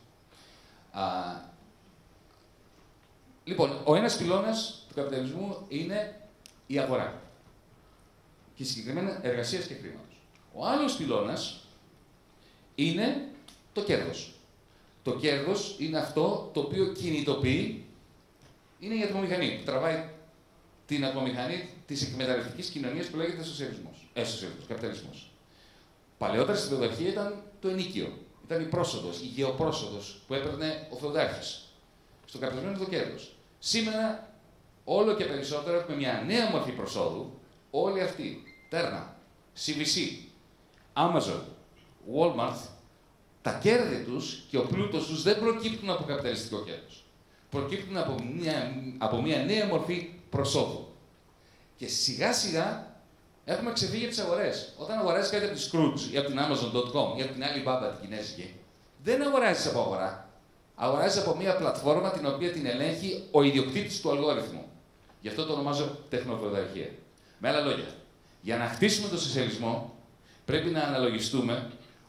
Λοιπόν, ο ένας πυλώνας του καπιταλισμού είναι η αγορά. Και συγκεκριμένα εργασίας και χρήματος. Ο άλλος πυλώνας είναι το κέρδος. Το κέρδος είναι αυτό το οποίο κινητοποιεί, είναι η ατμομηχανή, που τραβάει την ατμομηχανή της εκμεταλλευτικής κοινωνίας που λέγεται σοσιαλισμός, καπιταλισμός. Παλαιότερα στην φεουδαρχία ήταν το ενοίκιο. Ήταν η πρόσοδος, η γεωπρόσοδος που έπαιρνε ο φεουδάρχης. Στο καπιταλισμό είναι το κέρδος. Σήμερα, όλο και περισσότερο έχουμε μια νέα μορφή προσόδου. Όλοι αυτοί, Τέρνα, CVC, Amazon, Walmart, τα κέρδη τους και ο πλούτος τους δεν προκύπτουν από καπιταλιστικό κέρδος. Προκύπτουν από μια νέα μορφή προσόδου. Και σιγά σιγά έχουμε ξεφύγει από τις αγορές. Όταν αγοράζεις κάτι από τη Scrooge ή από την Amazon.com ή από την Alibaba την κινέζικη, δεν αγοράζεις από αγορά. Αγοράζεις από μια πλατφόρμα την οποία την ελέγχει ο ιδιοκτήτης του αλγόριθμου. Γι' αυτό το ονομάζω τεχνοφεουδαρχία. Με άλλα λόγια, για να χτίσουμε τον σοσιαλισμό, πρέπει να αναλογιστούμε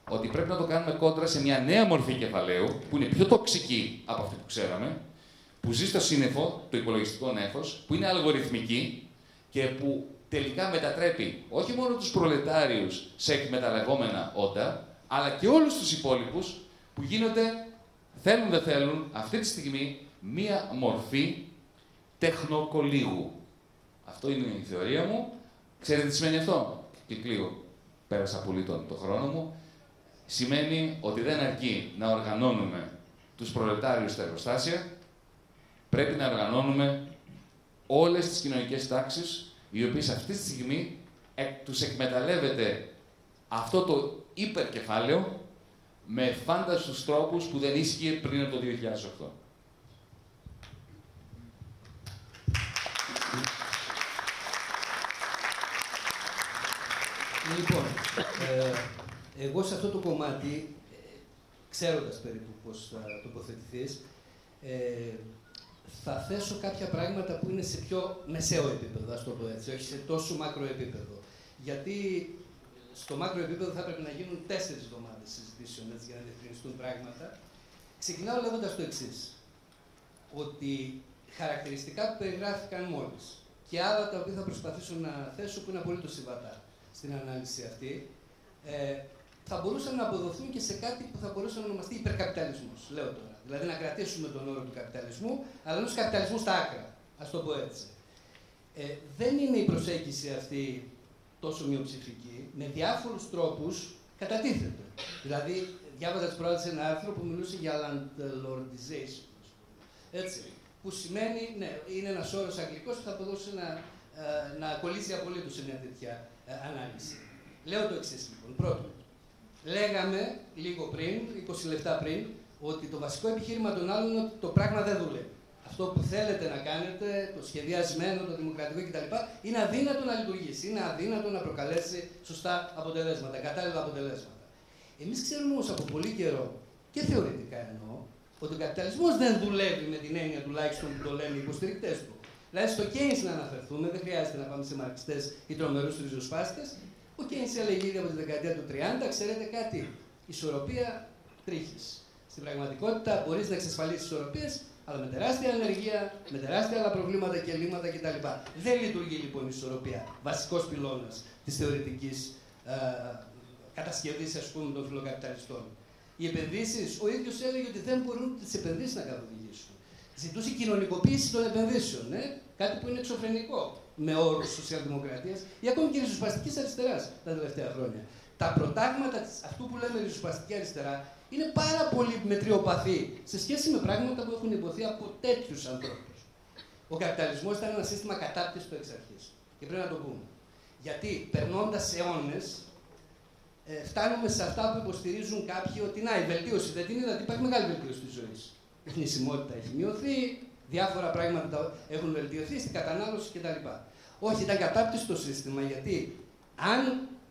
ότι πρέπει να το κάνουμε κόντρα σε μια νέα μορφή κεφαλαίου, που είναι πιο τοξική από αυτή που ξέραμε, που ζει στο σύννεφο, το υπολογιστικό νέφος, που είναι αλγοριθμική και που τελικά μετατρέπει όχι μόνο τους προλετάριους σε εκμεταλλευόμενα όντα, αλλά και όλους τους υπόλοιπους που γίνονται, θέλουν δεν θέλουν, αυτή τη στιγμή, μία μορφή τεχνοκολίγου. Αυτό είναι η θεωρία μου. Ξέρετε τι σημαίνει αυτό? Και κλείω, πέρασα πολύ τον χρόνο μου. Σημαίνει ότι δεν αρκεί να οργανώνουμε τους προλετάριους στα εργοστάσια, πρέπει να οργανώνουμε όλες τις κοινωνικές τάξεις, οι οποίες αυτή τη στιγμή τους εκμεταλλεύεται αυτό το υπερκεφάλαιο με φάνταστους τρόπους που δεν ίσχυε πριν από το 2008. Λοιπόν, εγώ σε αυτό το κομμάτι, ξέροντας περίπου πώς θα τοποθετηθείς, θα θέσω κάποια πράγματα που είναι σε πιο μεσαίο επίπεδο, ας το πω έτσι, όχι σε τόσο μάκρο επίπεδο. Γιατί στο μάκρο επίπεδο θα πρέπει να γίνουν 4 εβδομάδες συζητήσεων έτσι, για να διευκρινιστούν πράγματα. Ξεκινάω λέγοντας το εξής, ότι χαρακτηριστικά που περιγράφηκαν μόλις και άλλα τα οποία θα προσπαθήσω να θέσω που είναι απολύτως συμβατά στην ανάλυση αυτή, θα μπορούσαν να αποδοθούν και σε κάτι που θα μπορούσε να ονομαστεί υπερκαπιταλισμός, λέω τώρα. Δηλαδή να κρατήσουμε τον όρο του καπιταλισμού, αλλά ενός καπιταλισμού στα άκρα, ας το πω έτσι. Δεν είναι η προσέγγιση αυτή τόσο μειοψηφική, με διάφορους τρόπους κατατίθεται. Δηλαδή, διάβαζα τις πρώτες ένα άρθρο που μιλούσε για landlordization, έτσι, που σημαίνει, ναι, είναι ένας όρος αγγλικός που θα μπορούσε να κολλήσει απολύτως σε μια τέτοια ανάλυση. Λέω το εξής λοιπόν. Πρώτον, λέγαμε λίγο πριν, 20 λεπτά πριν, ότι το βασικό επιχείρημα των άλλων είναι ότι το πράγμα δεν δουλεύει. Αυτό που θέλετε να κάνετε, το σχεδιασμένο, το δημοκρατικό κτλ., είναι αδύνατο να λειτουργήσει. Είναι αδύνατο να προκαλέσει σωστά αποτελέσματα, κατάλληλα αποτελέσματα. Εμείς ξέρουμε όμως από πολύ καιρό, και θεωρητικά εννοώ, ότι ο καπιταλισμός δεν δουλεύει με την έννοια τουλάχιστον που το λένε οι υποστηρικτές του. Δηλαδή, στο Keynes να αναφερθούμε, δεν χρειάζεται να πάμε σε μαρξιστές ή τρομερούς ριζοσπάστες. Ο Keynes έλεγε ήδη από τη δεκαετία του 30, ξέρετε κάτι, ισορροπία τρίχης. Στην πραγματικότητα μπορείς να εξασφαλίσεις ισορροπίες, αλλά με τεράστια ανεργία, με τεράστια άλλα προβλήματα και ελλείμματα κτλ. Δεν λειτουργεί λοιπόν η ισορροπία, βασικός πυλώνας της θεωρητικής κατασκευής, ας πούμε, των φιλοκαπιταλιστών. Οι επενδύσεις, ο ίδιος έλεγε ότι δεν μπορούν τις επενδύσεις να καθοδηγήσουν. Ζητούσε κοινωνικοποίηση των επενδύσεων, κάτι που είναι εξωφρενικό με όρους σοσιαλδημοκρατίας ή ακόμη και ριζοσπαστικής αριστεράς τα τελευταία χρόνια. Τα προτάγματα αυτού που λέμε ριζοσπαστική αριστερά είναι πάρα πολύ μετριοπαθή σε σχέση με πράγματα που έχουν υποθεί από τέτοιους ανθρώπους. Ο καπιταλισμός ήταν ένα σύστημα κατάπτυσης του εξ αρχής. Και πρέπει να το πούμε. Γιατί περνώντας αιώνες, φτάνουμε σε αυτά που υποστηρίζουν κάποιοι ότι να, η βελτίωση δεν είναι, δηλαδή υπάρχει μεγάλη βελτίωση της ζωής. Η θνησιμότητα έχει μειωθεί, διάφορα πράγματα έχουν βελτιωθεί στην κατανάλωση κτλ. Όχι, ήταν κατάπτυστο το σύστημα, γιατί αν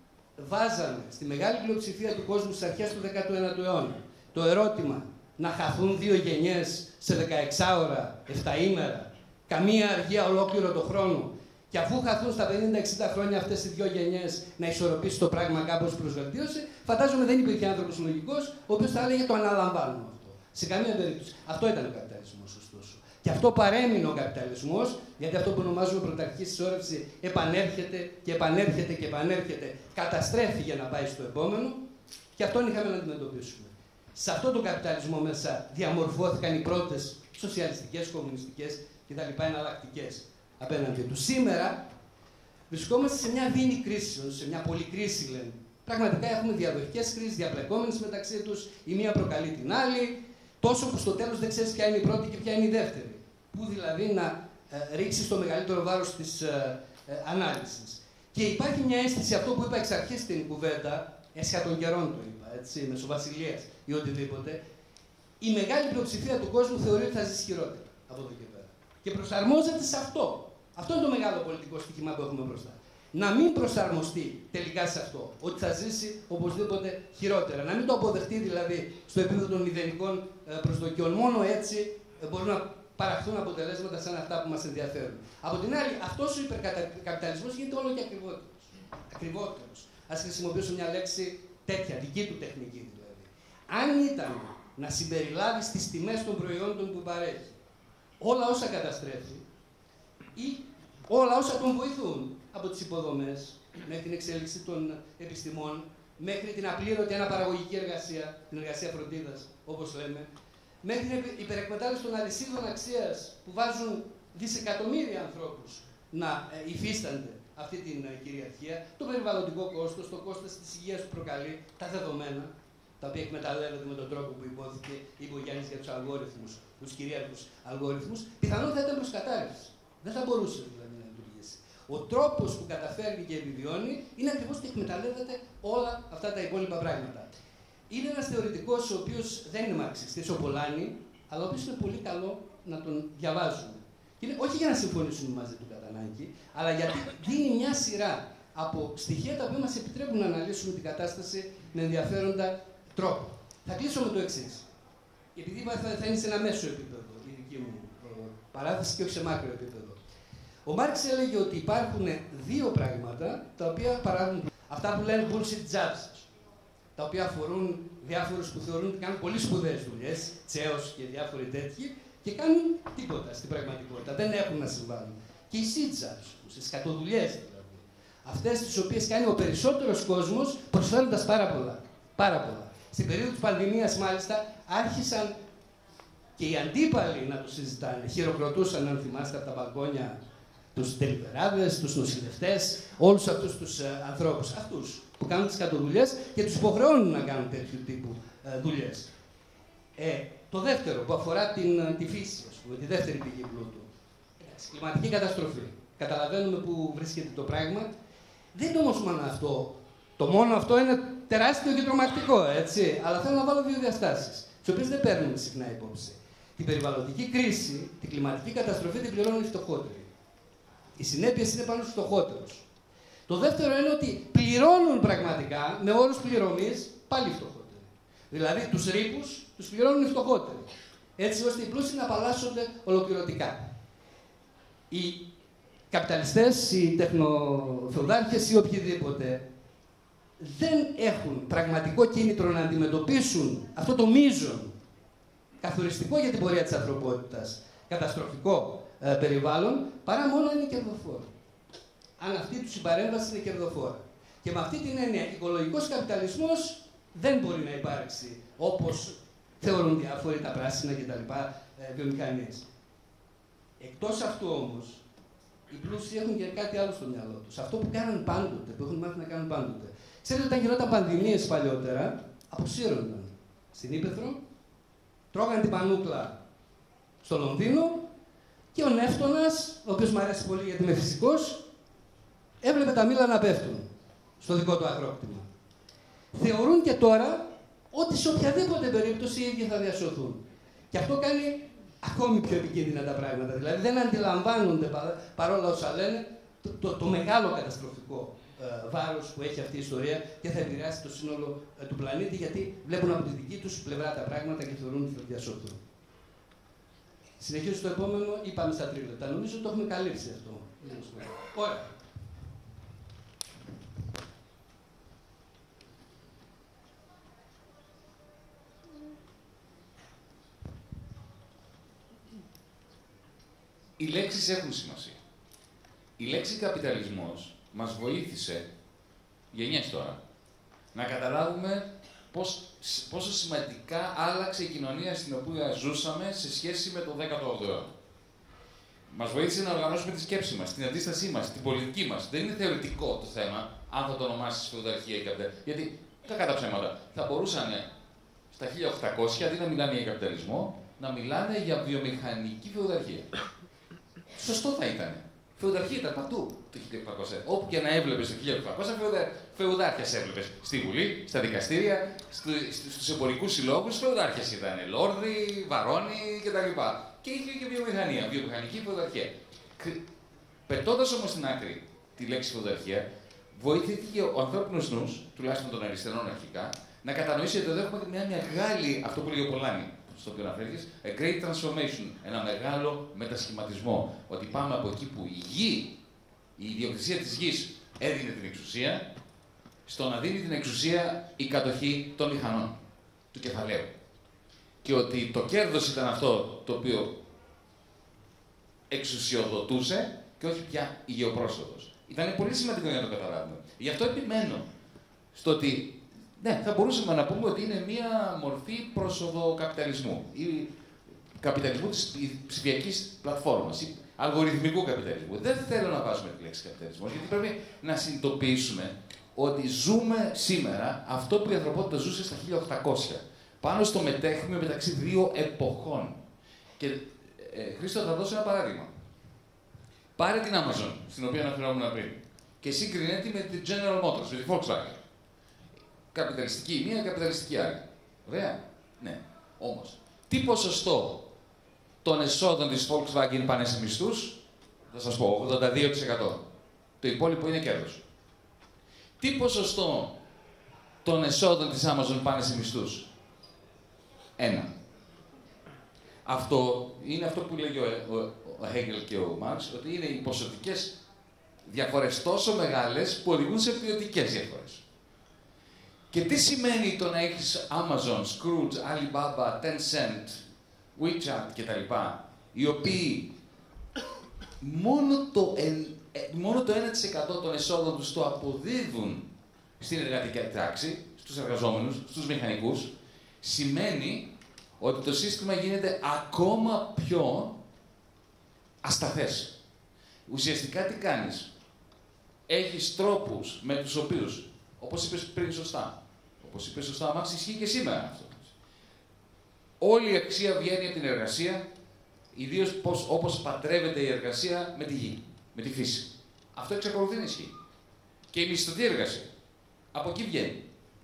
βάζαμε στη μεγάλη πλειοψηφία του κόσμου στις αρχές του 19ου αιώνα το ερώτημα να χαθούν 2 γενιές σε 16 ώρα, 7 ημέρα, καμία αργία ολόκληρο το χρόνο, και αφού χαθούν στα 50-60 χρόνια αυτές οι 2 γενιές να ισορροπήσει το πράγμα κάπως προς βελτίωση, φαντάζομαι δεν υπήρχε άνθρωπος λογικός ο οποίος θα έλεγε το αναλαμβάνουμε αυτό. Σε καμία περίπτωση. Αυτό ήταν ο καπιταλισμός, ωστόσο. Και αυτό παρέμεινε ο καπιταλισμός, γιατί αυτό που ονομάζουμε πρωταρχική συσσόρευση επανέρχεται και επανέρχεται και επανέρχεται, καταστρέφει για να πάει στο επόμενο, και αυτόν είχαμε να αντιμετωπίσουμε. Σε αυτό το καπιταλισμό μέσα διαμορφώθηκαν οι πρώτες σοσιαλιστικές, κομμουνιστικές κτλ. Εναλλακτικές απέναντι του. Σήμερα βρισκόμαστε σε μια δίνη κρίσεων, σε μια πολυκρίση λέμε. Πραγματικά έχουμε διαδοχικές κρίσεις, διαπλεκόμενες μεταξύ τους, η μία προκαλεί την άλλη, τόσο που στο τέλος δεν ξέρεις ποια είναι η πρώτη και ποια είναι η δεύτερη. Πού δηλαδή να ρίξεις το μεγαλύτερο βάρος της ανάλυσης. Και υπάρχει μια αίσθηση, αυτό που είπα εξ αρχής στην κουβέντα, έσχα των καιρών το είπα, έτσι, μεσοβασιλείας ή οτιδήποτε, η μεγάλη πλειοψηφία του κόσμου θεωρεί ότι θα ζήσει χειρότερα από εδώ και πέρα. Και προσαρμόζεται σε αυτό. Αυτό είναι το μεγάλο πολιτικό στοίχημα που έχουμε μπροστά. Να μην προσαρμοστεί τελικά σε αυτό, ότι θα ζήσει οπωσδήποτε χειρότερα. Να μην το αποδεχτεί δηλαδή στο επίπεδο των μηδενικών προσδοκιών. Μόνο έτσι μπορούν να παραχθούν αποτελέσματα σαν αυτά που μας ενδιαφέρουν. Από την άλλη, αυτός ο υπερκαπιταλισμός γίνεται όλο και ακριβότερος. Ας χρησιμοποιήσω μια λέξη τέτοια δική του τεχνική δηλαδή, αν ήταν να συμπεριλάβει στις τιμές των προϊόντων που παρέχει όλα όσα καταστρέφει ή όλα όσα τον βοηθούν, από τις υποδομές μέχρι την εξέλιξη των επιστημών, μέχρι την απλήρωτη αναπαραγωγική εργασία, την εργασία φροντίδας, όπως λέμε, μέχρι την υπερεκμετάλλευση των αλυσίδων αξίας που βάζουν δισεκατομμύρια ανθρώπους να υφίστανται αυτή την κυριαρχία, το περιβαλλοντικό κόστος, το κόστος της υγείας που προκαλεί, τα δεδομένα, τα οποία εκμεταλλεύεται με τον τρόπο που υπόθηκε, είπε ο Γιάννης για τους αλγόριθμους, τους κυρίαρχους αλγόριθμους, πιθανόν θα ήταν προς κατάρρευση. Δεν θα μπορούσε δηλαδή να λειτουργήσει. Ο τρόπος που καταφέρνει και επιβιώνει είναι ακριβώς ότι εκμεταλλεύεται όλα αυτά τα υπόλοιπα πράγματα. Είναι ένας θεωρητικός ο οποίος δεν είναι μαρξιστής, ο Πολάνη, αλλά ο οποίος είναι πολύ καλό να τον διαβάζουμε. Είναι, όχι για να συμφωνήσουμε μαζί του κατά ανάγκη, αλλά γιατί δίνει μια σειρά από στοιχεία τα οποία μας επιτρέπουν να αναλύσουμε την κατάσταση με ενδιαφέροντα τρόπο. Θα κλείσω με το εξής. Επειδή θα είναι σε ένα μέσο επίπεδο η δική μου παράθεση και όχι σε μάκρο επίπεδο. Ο Μάρξ έλεγε ότι υπάρχουν δύο πράγματα τα οποία παράγουν αυτά που λένε bullshit jobs, τα οποία αφορούν διάφορους που θεωρούν ότι κάνουν πολύ σπουδαίες δουλειές, τσέος και διάφοροι τέτοιοι, και κάνουν τίποτα στην πραγματικότητα. Δεν έχουν να συμβάλλουν. Και οι seed jobs, οι σκατοδουλειές δηλαδή. Αυτές τις οποίες κάνει ο περισσότερος κόσμος προσφέροντας πάρα πολλά. Πάρα πολλά. Στην περίοδο της πανδημίας, μάλιστα, άρχισαν και οι αντίπαλοι να το συζητάνε. Χειροκροτούσαν, αν θυμάστε, από τα μπαλκόνια τους τελειβεράδες, τους νοσηλευτές, όλους αυτούς τους ανθρώπους. Αυτούς που κάνουν τις κατοδουλειές και τους υποχρεώνουν να κάνουν τέτοιου τύπου δουλειές. Το δεύτερο που αφορά τη φύση, ας πούμε, τη δεύτερη πηγή πλούτου. Κλιματική καταστροφή. Καταλαβαίνουμε πού βρίσκεται το πράγμα. Δεν είναι όμως μόνο αυτό. Το μόνο αυτό είναι τεράστιο και τρομακτικό, έτσι. Αλλά θέλω να βάλω δύο διαστάσεις, τις οποίες δεν παίρνουμε συχνά υπόψη. Την περιβαλλοντική κρίση, την κλιματική καταστροφή την πληρώνουν οι φτωχότεροι. Οι συνέπειες είναι πάνω στους φτωχότερους. Το δεύτερο είναι ότι πληρώνουν πραγματικά, με όρους πληρωμής, πάλι φτωχότεροι. Δηλαδή, τους ρήπους τους πληρώνουν οι φτωχότεροι. Έτσι ώστε οι πλούσιοι να απαλλάσσονται ολοκληρωτικά. Οι καπιταλιστές, οι τεχνοφεουδάρχες ή οποιοδήποτε δεν έχουν πραγματικό κίνητρο να αντιμετωπίσουν αυτό το μείζον καθοριστικό για την πορεία της ανθρωπότητας, καταστροφικό περιβάλλον, παρά μόνο είναι κερδοφόρο. Αν αυτή τους η παρέμβαση είναι κερδοφόρα. Και με αυτή την έννοια, οικολογικός καπιταλισμός δεν μπορεί να υπάρξει όπως θεωρούν διάφοροι τα πράσινα κτλ. Βιομηχανίες. Εκτός αυτού όμως, οι πλούσιοι έχουν και κάτι άλλο στο μυαλό τους. Αυτό που κάναν πάντοτε, που έχουν μάθει να κάνουν πάντοτε. Ξέρετε, όταν γινόταν πανδημίες παλιότερα, αποσύρονταν στην Ύπαιθρο, τρώγαν την πανούκλα στο Λονδίνο και ο Νεύτωνας, ο οποίος μου αρέσει πολύ γιατί είμαι φυσικός, έβλεπε τα μήλα να πέφτουν στο δικό του αγρόκτημα. Θεωρούν και τώρα ότι σε οποιαδήποτε περίπτωση οι ίδιοι θα διασωθούν. Και αυτό κάνει ακόμη πιο επικίνδυνα τα πράγματα. Δηλαδή δεν αντιλαμβάνονται παρόλα όσα λένε το μεγάλο καταστροφικό βάρος που έχει αυτή η ιστορία και θα επηρεάσει το σύνολο του πλανήτη, γιατί βλέπουν από τη δική τους πλευρά τα πράγματα και θεωρούν ότι θα διασωθούν. Συνεχίζω στο επόμενο ή πάμε στα τρίλεπτα. Νομίζω ότι το έχουμε καλύψει αυτό. Ωραία. Οι λέξεις έχουν σημασία. Η λέξη καπιταλισμός μας βοήθησε, γενιές τώρα, να καταλάβουμε πόσο σημαντικά άλλαξε η κοινωνία στην οποία ζούσαμε σε σχέση με το 18ο αιώνα. Μας βοήθησε να οργανώσουμε τη σκέψη μας, την αντίστασή μας, την πολιτική μας. Δεν είναι θεωρητικό το θέμα, αν θα το ονομάσεις φεουδαρχία ή καπιταλισμό. Γιατί, κατά ψέματα, θα μπορούσαν στα 1800, αντί να μιλάνε για καπιταλισμό, να μιλάνε για βιομηχανική φεουδαρχία. Σωστό θα ήταν. Φεουδαρχία ήταν παντού το 1800. Όπου και να έβλεπες το 1800, φεουδάρχες έβλεπες. Στη Βουλή, στα δικαστήρια, στους εμπορικούς συλλόγους, φεουδάρχες ήταν. Λόρδοι, βαρόνοι κτλ. Και είχε και βιομηχανία, βιομηχανική φεουδαρχία. Πετώντας όμως στην άκρη τη λέξη φεουδαρχία, βοηθήθηκε ο ανθρώπινος νους, τουλάχιστον των αριστερών αρχικά, να κατανοήσει ότι εδώ έχουμε μια μεγάλη, αυτό που λέει ο Πολάνη, στο οποίο αναφέρθηκες, a great transformation, ένα μεγάλο μετασχηματισμό. Ότι πάμε από εκεί που η γη, η ιδιοκτησία της γης έδινε την εξουσία, στο να δίνει την εξουσία η κατοχή των μηχανών, του κεφαλαίου. Και ότι το κέρδος ήταν αυτό το οποίο εξουσιοδοτούσε και όχι πια υγειοπρόσωπος. Ήταν πολύ σημαντικό για να το καταλάβουμε. Γι' αυτό επιμένω στο ότι ναι, θα μπορούσαμε να πούμε ότι είναι μία μορφή προσοδοκαπιταλισμού ή καπιταλισμού της ψηφιακής πλατφόρμας ή αλγοριθμικού καπιταλισμού. Δεν θέλω να βάζουμε τη λέξη καπιταλισμός, γιατί πρέπει να συνειδητοποιήσουμε ότι ζούμε σήμερα αυτό που η ανθρωπότητα ζούσε στα 1800, πάνω στο μετέχμιο μεταξύ δύο εποχών. Και Χρήστο, θα δώσω ένα παράδειγμα. Πάρε την Amazon, στην οποία αναφερόμουν πριν, και σύγκρινε τη με την General Motors, με τη Volkswagen. Καπιταλιστική η μία, καπιταλιστική η άλλη. Ωραία. Ναι. Όμως, τι ποσοστό των εσόδων της Volkswagen πάνε σε μισθούς? Θα σας πω, 82%. Το υπόλοιπο είναι κέρδος. Τι ποσοστό των εσόδων της Amazon πάνε σε μισθούς? 1. Αυτό είναι αυτό που λέγει ο Hegel και ο Marx, ότι είναι οι ποσοτικές διαφορές τόσο μεγάλες που οδηγούν σε ποιοτικές διαφορές. Και τι σημαίνει το να έχεις Amazon, Scrooge, Alibaba, Tencent, WeChat κτλ. Οι οποίοι μόνο το 1% των εσόδων τους το αποδίδουν στην εργατική τάξη, στους εργαζόμενους, στους μηχανικούς, σημαίνει ότι το σύστημα γίνεται ακόμα πιο ασταθές. Ουσιαστικά τι κάνεις? Έχεις τρόπους με τους οποίους, όπως είπες πριν σωστά, ο Μάξ, ισχύει και σήμερα αυτό. Όλη η αξία βγαίνει από την εργασία, ιδίως όπως παντρεύεται η εργασία με τη γη, με τη φύση. Αυτό εξακολουθεί να ισχύει. Και η μισθωτή εργασία. Από εκεί βγαίνει.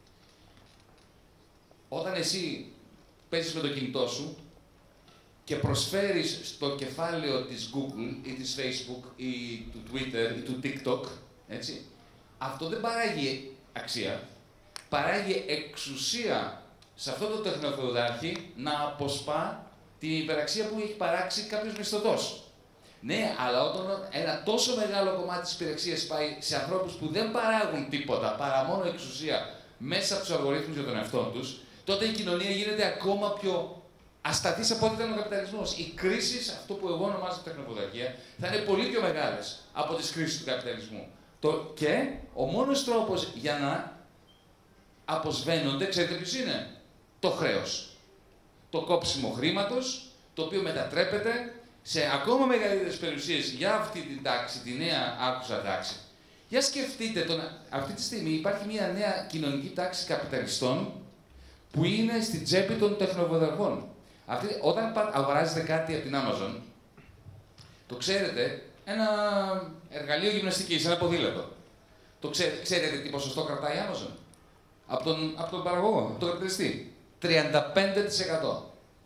Όταν εσύ παίζεις με το κινητό σου και προσφέρεις στο κεφάλαιο της Google ή της Facebook ή του Twitter ή του TikTok, έτσι, αυτό δεν παράγει αξία, παράγει εξουσία σε αυτό το τεχνοφεουδάρχη να αποσπά την υπεραξία που έχει παράξει κάποιος μισθωτός. Ναι, αλλά όταν ένα τόσο μεγάλο κομμάτι της υπεραξίας πάει σε ανθρώπους που δεν παράγουν τίποτα παρά μόνο εξουσία μέσα από τους αλγορίθμους για τον εαυτό τους, τότε η κοινωνία γίνεται ακόμα πιο ασταθής από ό,τι ήταν ο καπιταλισμός. Οι κρίσεις, αυτό που εγώ ονομάζω τεχνοποδαρχία, θα είναι πολύ πιο μεγάλες από τις κρίσεις του καπιταλισμού. Και ο μόνος τρόπος για να αποσβαίνονται, ξέρετε ποιος είναι? Το χρέος. Το κόψιμο χρήματος, το οποίο μετατρέπεται σε ακόμα μεγαλύτερες περιουσίες για αυτή την τάξη, τη νέα άκουσα τάξη. Για σκεφτείτε, αυτή τη στιγμή υπάρχει μια νέα κοινωνική τάξη καπιταλιστών που είναι στην τσέπη των τεχνοβοδαρχών. Όταν αγοράζετε κάτι από την Amazon, το ξέρετε, ένα εργαλείο γυμναστικής, ένα ποδήλατο. Ξέρετε τι ποσοστό κρατάει η Amazon? Από τον παραγωγό, από τον καπιταλιστή. 35%.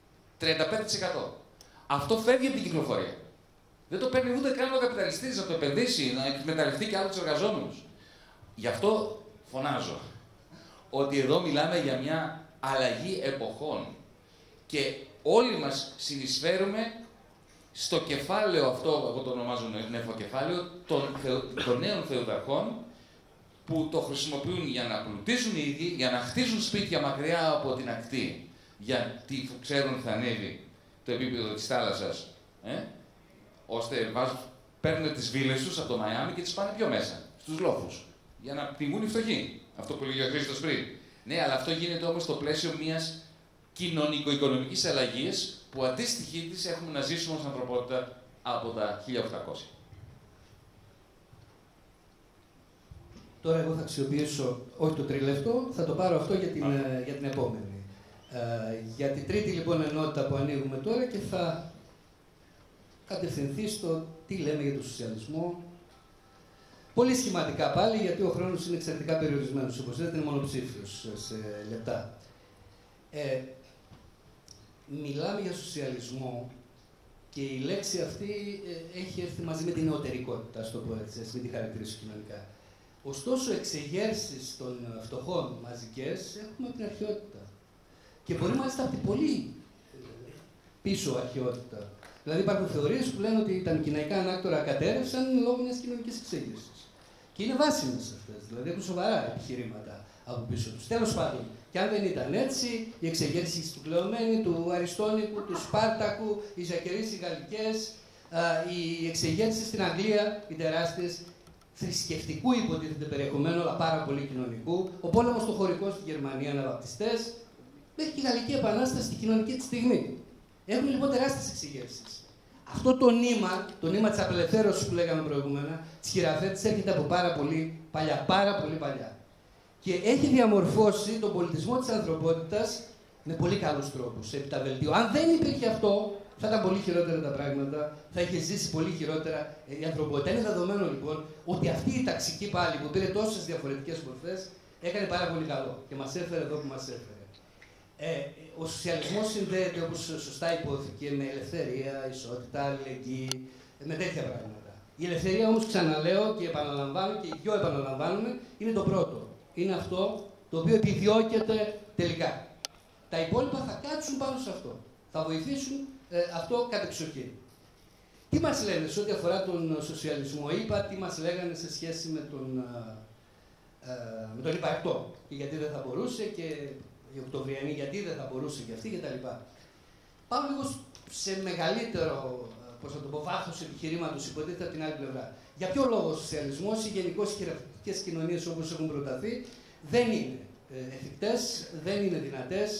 35%. Αυτό φεύγει από την κυκλοφορία. Δεν το παίρνει ούτε καν ο καπιταλιστής να το επενδύσει, να εκμεταλλευτεί και άλλους εργαζόμενους. Γι' αυτό φωνάζω ότι εδώ μιλάμε για μια αλλαγή εποχών και όλοι μας συνεισφέρουμε στο κεφάλαιο αυτό, εγώ το ονομάζω νεφοκεφάλαιο, των νέων θεοδαρχών που το χρησιμοποιούν για να πλουτίζουν οι ίδιοι, για να χτίζουν σπίτια μακριά από την ακτή, γιατί ξέρουν θα ανέβει το επίπεδο της θάλασσας, ώστε παίρνουν τις βίλες τους από το Μαϊάμι και τις πάνε πιο μέσα, στους λόφους, για να πνιγούν οι φτωχοί. Αυτό που λέγει ο Χρήστος πριν. Ναι, αλλά αυτό γίνεται όμως στο πλαίσιο μιας κοινωνικο-οικονομικής αλλαγής που αντίστοιχη της έχουμε να ζήσουμε ως ανθρωπότητα από τα 1800. Τώρα εγώ θα αξιοποιήσω όχι το τρίλεπτο, θα το πάρω αυτό για την επόμενη. Για την τρίτη λοιπόν ενότητα που ανοίγουμε τώρα και θα κατευθυνθεί στο τι λέμε για τον σοσιαλισμό. Πολύ σχηματικά πάλι, γιατί ο χρόνος είναι εξαιρετικά περιορισμένος, όπως είδατε είναι μονοψήφιος σε λεπτά. Μιλάμε για σοσιαλισμό και η λέξη αυτή έχει έρθει μαζί με την νεωτερικότητα, ας το πω έτσι, με τη χαρακτηρίσω κοινωνικά. Ωστόσο, εξεγέρσεις των φτωχών μαζικές έχουμε από την αρχαιότητα. Και μπορεί μάλιστα από την πολύ πίσω αρχαιότητα. Δηλαδή υπάρχουν θεωρίες που λένε ότι τα μικηναϊκά ανάκτορα κατέρευσαν λόγω μιας κοινωνικής εξέγερσης. Και είναι βάσιμες αυτές, δηλαδή έχουν σοβαρά επιχειρήματα από πίσω τους. Τέλος πάντων, και αν δεν ήταν έτσι, οι εξεγέρσεις του Κλεωμένη, του Αριστόνικου, του Σπάρτακου, οι Ζακερείς, οι Γαλλικές, οι εξεγέρσεις στην Αγγλία, οι τεράστιες, θρησκευτικού υποτίθεται περιεχομένου, αλλά πάρα πολύ κοινωνικού, ο πόλεμος στο χωρικό στη Γερμανία, αναβαπτιστές, μέχρι και η Γαλλική Επανάσταση στη κοινωνική τη στιγμή. Έχουν λοιπόν τεράστιες εξηγήσεις. Αυτό το νήμα της απελευθέρωσης που λέγαμε προηγούμενα, της χειραφέτησης, έρχεται από πάρα πολύ παλιά, πάρα πολύ παλιά. Και έχει διαμορφώσει τον πολιτισμό της ανθρωπότητας με πολύ καλούς τρόπους, επί τα βελτίου. Αν δεν υπήρχε αυτό, θα ήταν πολύ χειρότερα τα πράγματα, θα είχε ζήσει πολύ χειρότερα η ανθρωπότητα. Είναι δεδομένο λοιπόν ότι αυτή η ταξική πάλι που πήρε τόσες διαφορετικές μορφές έκανε πάρα πολύ καλό και μας έφερε εδώ που μας έφερε. Ο σοσιαλισμός συνδέεται, όπως σωστά υπόθηκε, με ελευθερία, ισότητα, αλληλεγγύη, με τέτοια πράγματα. Η ελευθερία όμως, ξαναλέω και επαναλαμβάνω και οι δυο επαναλαμβάνουμε, είναι το πρώτο. Είναι αυτό το οποίο επιδιώκεται τελικά. Τα υπόλοιπα θα κάτσουν πάνω σε αυτό. Θα βοηθήσουν αυτό κατεξοχήν. Τι μας λένε σε ό,τι αφορά τον σοσιαλισμό, είπα τι μας λέγανε σε σχέση με τον υπαρκτό και γιατί δεν θα μπορούσε και η Οκτωβριανή γιατί δεν θα μπορούσε και αυτή κτλ. Πάω λίγο σε μεγαλύτερο, πώς θα το πω, βάθος επιχειρήματος, υποτίθεται από την άλλη πλευρά. Για ποιο λόγο ο σοσιαλισμός ή γενικώς οι χειραφετικές κοινωνίες όπως έχουν προταθεί δεν είναι εφικτές, δεν είναι δυνατές.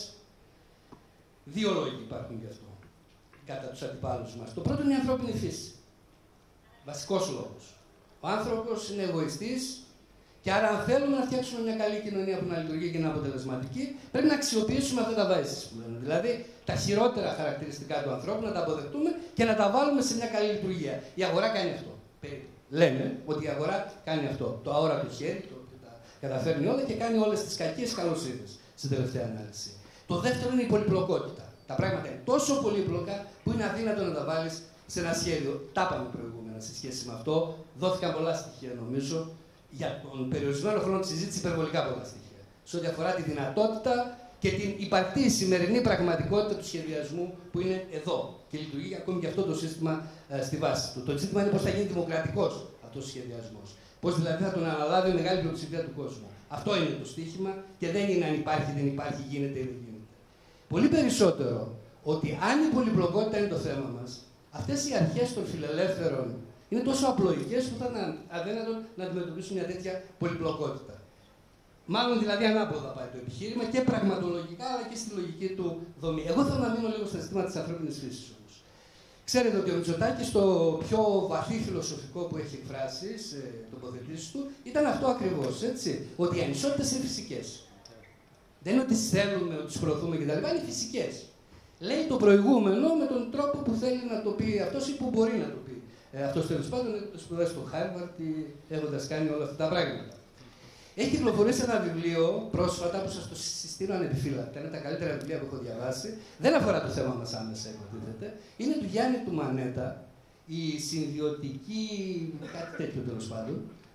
Δύο λόγοι υπάρχουν γι' αυτό, κατά τους αντιπάλους μας. Το πρώτο είναι η ανθρώπινη φύση. Βασικός λόγος. Ο άνθρωπος είναι εγωιστής και άρα, αν θέλουμε να φτιάξουμε μια καλή κοινωνία που να λειτουργεί και να είναι αποτελεσματική, πρέπει να αξιοποιήσουμε αυτά τα vices που λένε. Δηλαδή, τα χειρότερα χαρακτηριστικά του ανθρώπου να τα αποδεχτούμε και να τα βάλουμε σε μια καλή λειτουργία. Η αγορά κάνει αυτό. Λένε ότι η αγορά κάνει αυτό. Το αόρατο χέρι, το ότι τα καταφέρνει όλα και κάνει όλες τις κακίες καλοσύνες στην τελευταία ανάλυση. Το δεύτερο είναι η πολυπλοκότητα. Τα πράγματα είναι τόσο πολύπλοκα που είναι αδύνατο να τα βάλεις σε ένα σχέδιο. Τα είπαμε προηγούμενα σε σχέση με αυτό. Δόθηκαν πολλά στοιχεία νομίζω. Για τον περιορισμένο χρόνο της συζήτησης, υπερβολικά πολλά στοιχεία. Σε ό,τι αφορά τη δυνατότητα και την υπαρκτή σημερινή πραγματικότητα του σχεδιασμού που είναι εδώ και λειτουργεί ακόμη και αυτό το σύστημα στη βάση του. Το ζήτημα είναι πώς θα γίνει δημοκρατικός αυτός ο σχεδιασμός. Πώς δηλαδή θα τον αναλάβει η μεγάλη πλειοψηφία του κόσμου. Αυτό είναι το στοίχημα και δεν είναι αν υπάρχει, δεν υπάρχει, γίνεται ή δεν γίνεται. Πολύ περισσότερο ότι αν η πολυπλοκότητα είναι το θέμα μας, αυτές οι αρχές των φιλελεύθερων είναι τόσο απλοϊκές που θα είναι αδύνατο να αντιμετωπίσουν μια τέτοια πολυπλοκότητα. Μάλλον δηλαδή ανάποδα πάει το επιχείρημα και πραγματολογικά αλλά και στη λογική του δομή. Εγώ θέλω να μείνω λίγο στα ζητήματα της ανθρώπινης φύσης όμως. Ξέρετε ότι ο Μητσοτάκης στο πιο βαθύ φιλοσοφικό που έχει εκφράσει σε τοποθετήσεις του ήταν αυτό ακριβώς, έτσι. Ότι οι ανισότητες είναι φυσικές. Δεν είναι ότι τις θέλουμε, ότι τις προωθούμε κτλ. Είναι φυσικές. Λέει το προηγούμενο με τον τρόπο που θέλει να το πει αυτός ή που μπορεί να το πει. Αυτός τέλος πάντων έχει σπουδάσει στο Χάρβαρντ έχοντας κάνει όλα αυτά τα πράγματα. Έχει κυκλοφορήσει ένα βιβλίο πρόσφατα που σας το συστήνω ανεπιφύλακτα. Είναι τα καλύτερα βιβλία που έχω διαβάσει. Δεν αφορά το θέμα μας άμεσα, υποτίθεται. Είναι του Γιάννη του Μανέτα, η συνδυωτική. Κάτι τέτοιο τέλος πάντων.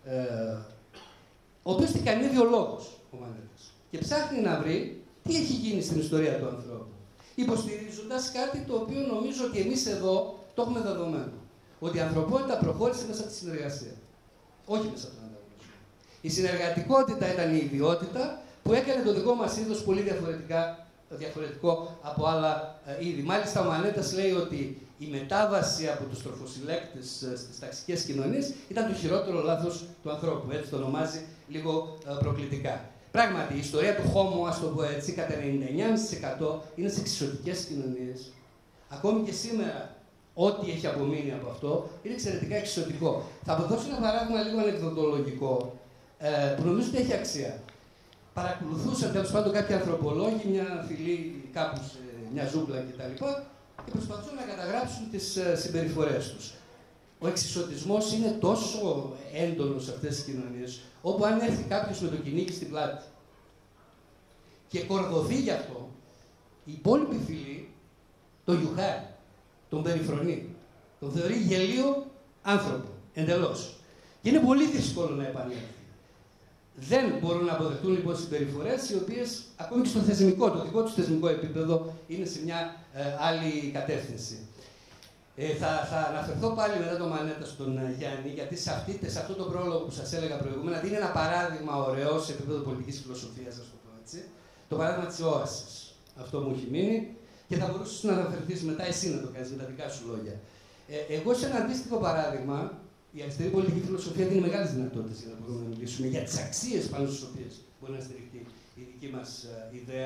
Ο οποίος είναι ιδεολόγος ο Μανέτας. Και ψάχνει να βρει τι έχει γίνει στην ιστορία του ανθρώπου. Υποστηρίζοντας κάτι το οποίο νομίζω ότι εμείς εδώ το έχουμε δεδομένο. Ότι η ανθρωπότητα προχώρησε μέσα από τη συνεργασία. Όχι μέσα από τον ανταγωνισμό. Η συνεργατικότητα ήταν η ιδιότητα που έκανε το δικό μας είδος πολύ διαφορετικό από άλλα είδη. Μάλιστα, ο Μανέτας λέει ότι η μετάβαση από τους τροφοσυλλέκτες στις ταξικές κοινωνίες ήταν το χειρότερο λάθος του ανθρώπου. Έτσι το ονομάζει λίγο προκλητικά. Πράγματι, η ιστορία του Homo, ας το πω έτσι, κατά 99% είναι σε εξισωτικές κοινωνίες. Ακόμη και σήμερα, ό,τι έχει απομείνει από αυτό είναι εξαιρετικά εξισωτικό. Θα αποδώσω ένα παράδειγμα λίγο ανεκδοτολογικό, που νομίζω ότι έχει αξία. Παρακολουθούσαν τέλος πάντων κάποιοι ανθρωπολόγοι, μια φυλή κάπου σε μια ζούγκλα κτλ. Και προσπαθούν να καταγράψουν τις συμπεριφορές τους. Ο εξισωτισμός είναι τόσο έντονος σε αυτές τις κοινωνίες, όπου αν έρθει κάποιος με το κυνήγι στην πλάτη και κορδωθεί γι' αυτό, η υπόλοιπη φυλή τον γιουχάρει, τον περιφρονεί, τον θεωρεί γελίο άνθρωπο, εντελώς. Και είναι πολύ δύσκολο να επανέλθει. Δεν μπορούν να αποδεχτούν λοιπόν συμπεριφορές οι οποίες ακόμη και στο θεσμικό, το δικό τους θεσμικό επίπεδο είναι σε μια άλλη κατεύθυνση. Θα αναφερθώ πάλι μετά το Μανέτα στον Γιάννη, γιατί σε αυτό το πρόλογο που σας έλεγα προηγούμενα δίνει ένα παράδειγμα ωραίο σε επίπεδο πολιτικής φιλοσοφίας, ας το πω έτσι. Το παράδειγμα της όασης. Αυτό μου έχει μείνει και θα μπορούσες να αναφερθείς μετά εσύ να το κάνεις με τα δικά σου λόγια. Εγώ σε ένα αντίστοιχο παράδειγμα, η αριστερή πολιτική φιλοσοφία δίνει μεγάλες δυνατότητες για να μπορούμε να μιλήσουμε για τις αξίες πάνω στις οποίες μπορεί να στηριχτεί η δική μας ιδέα.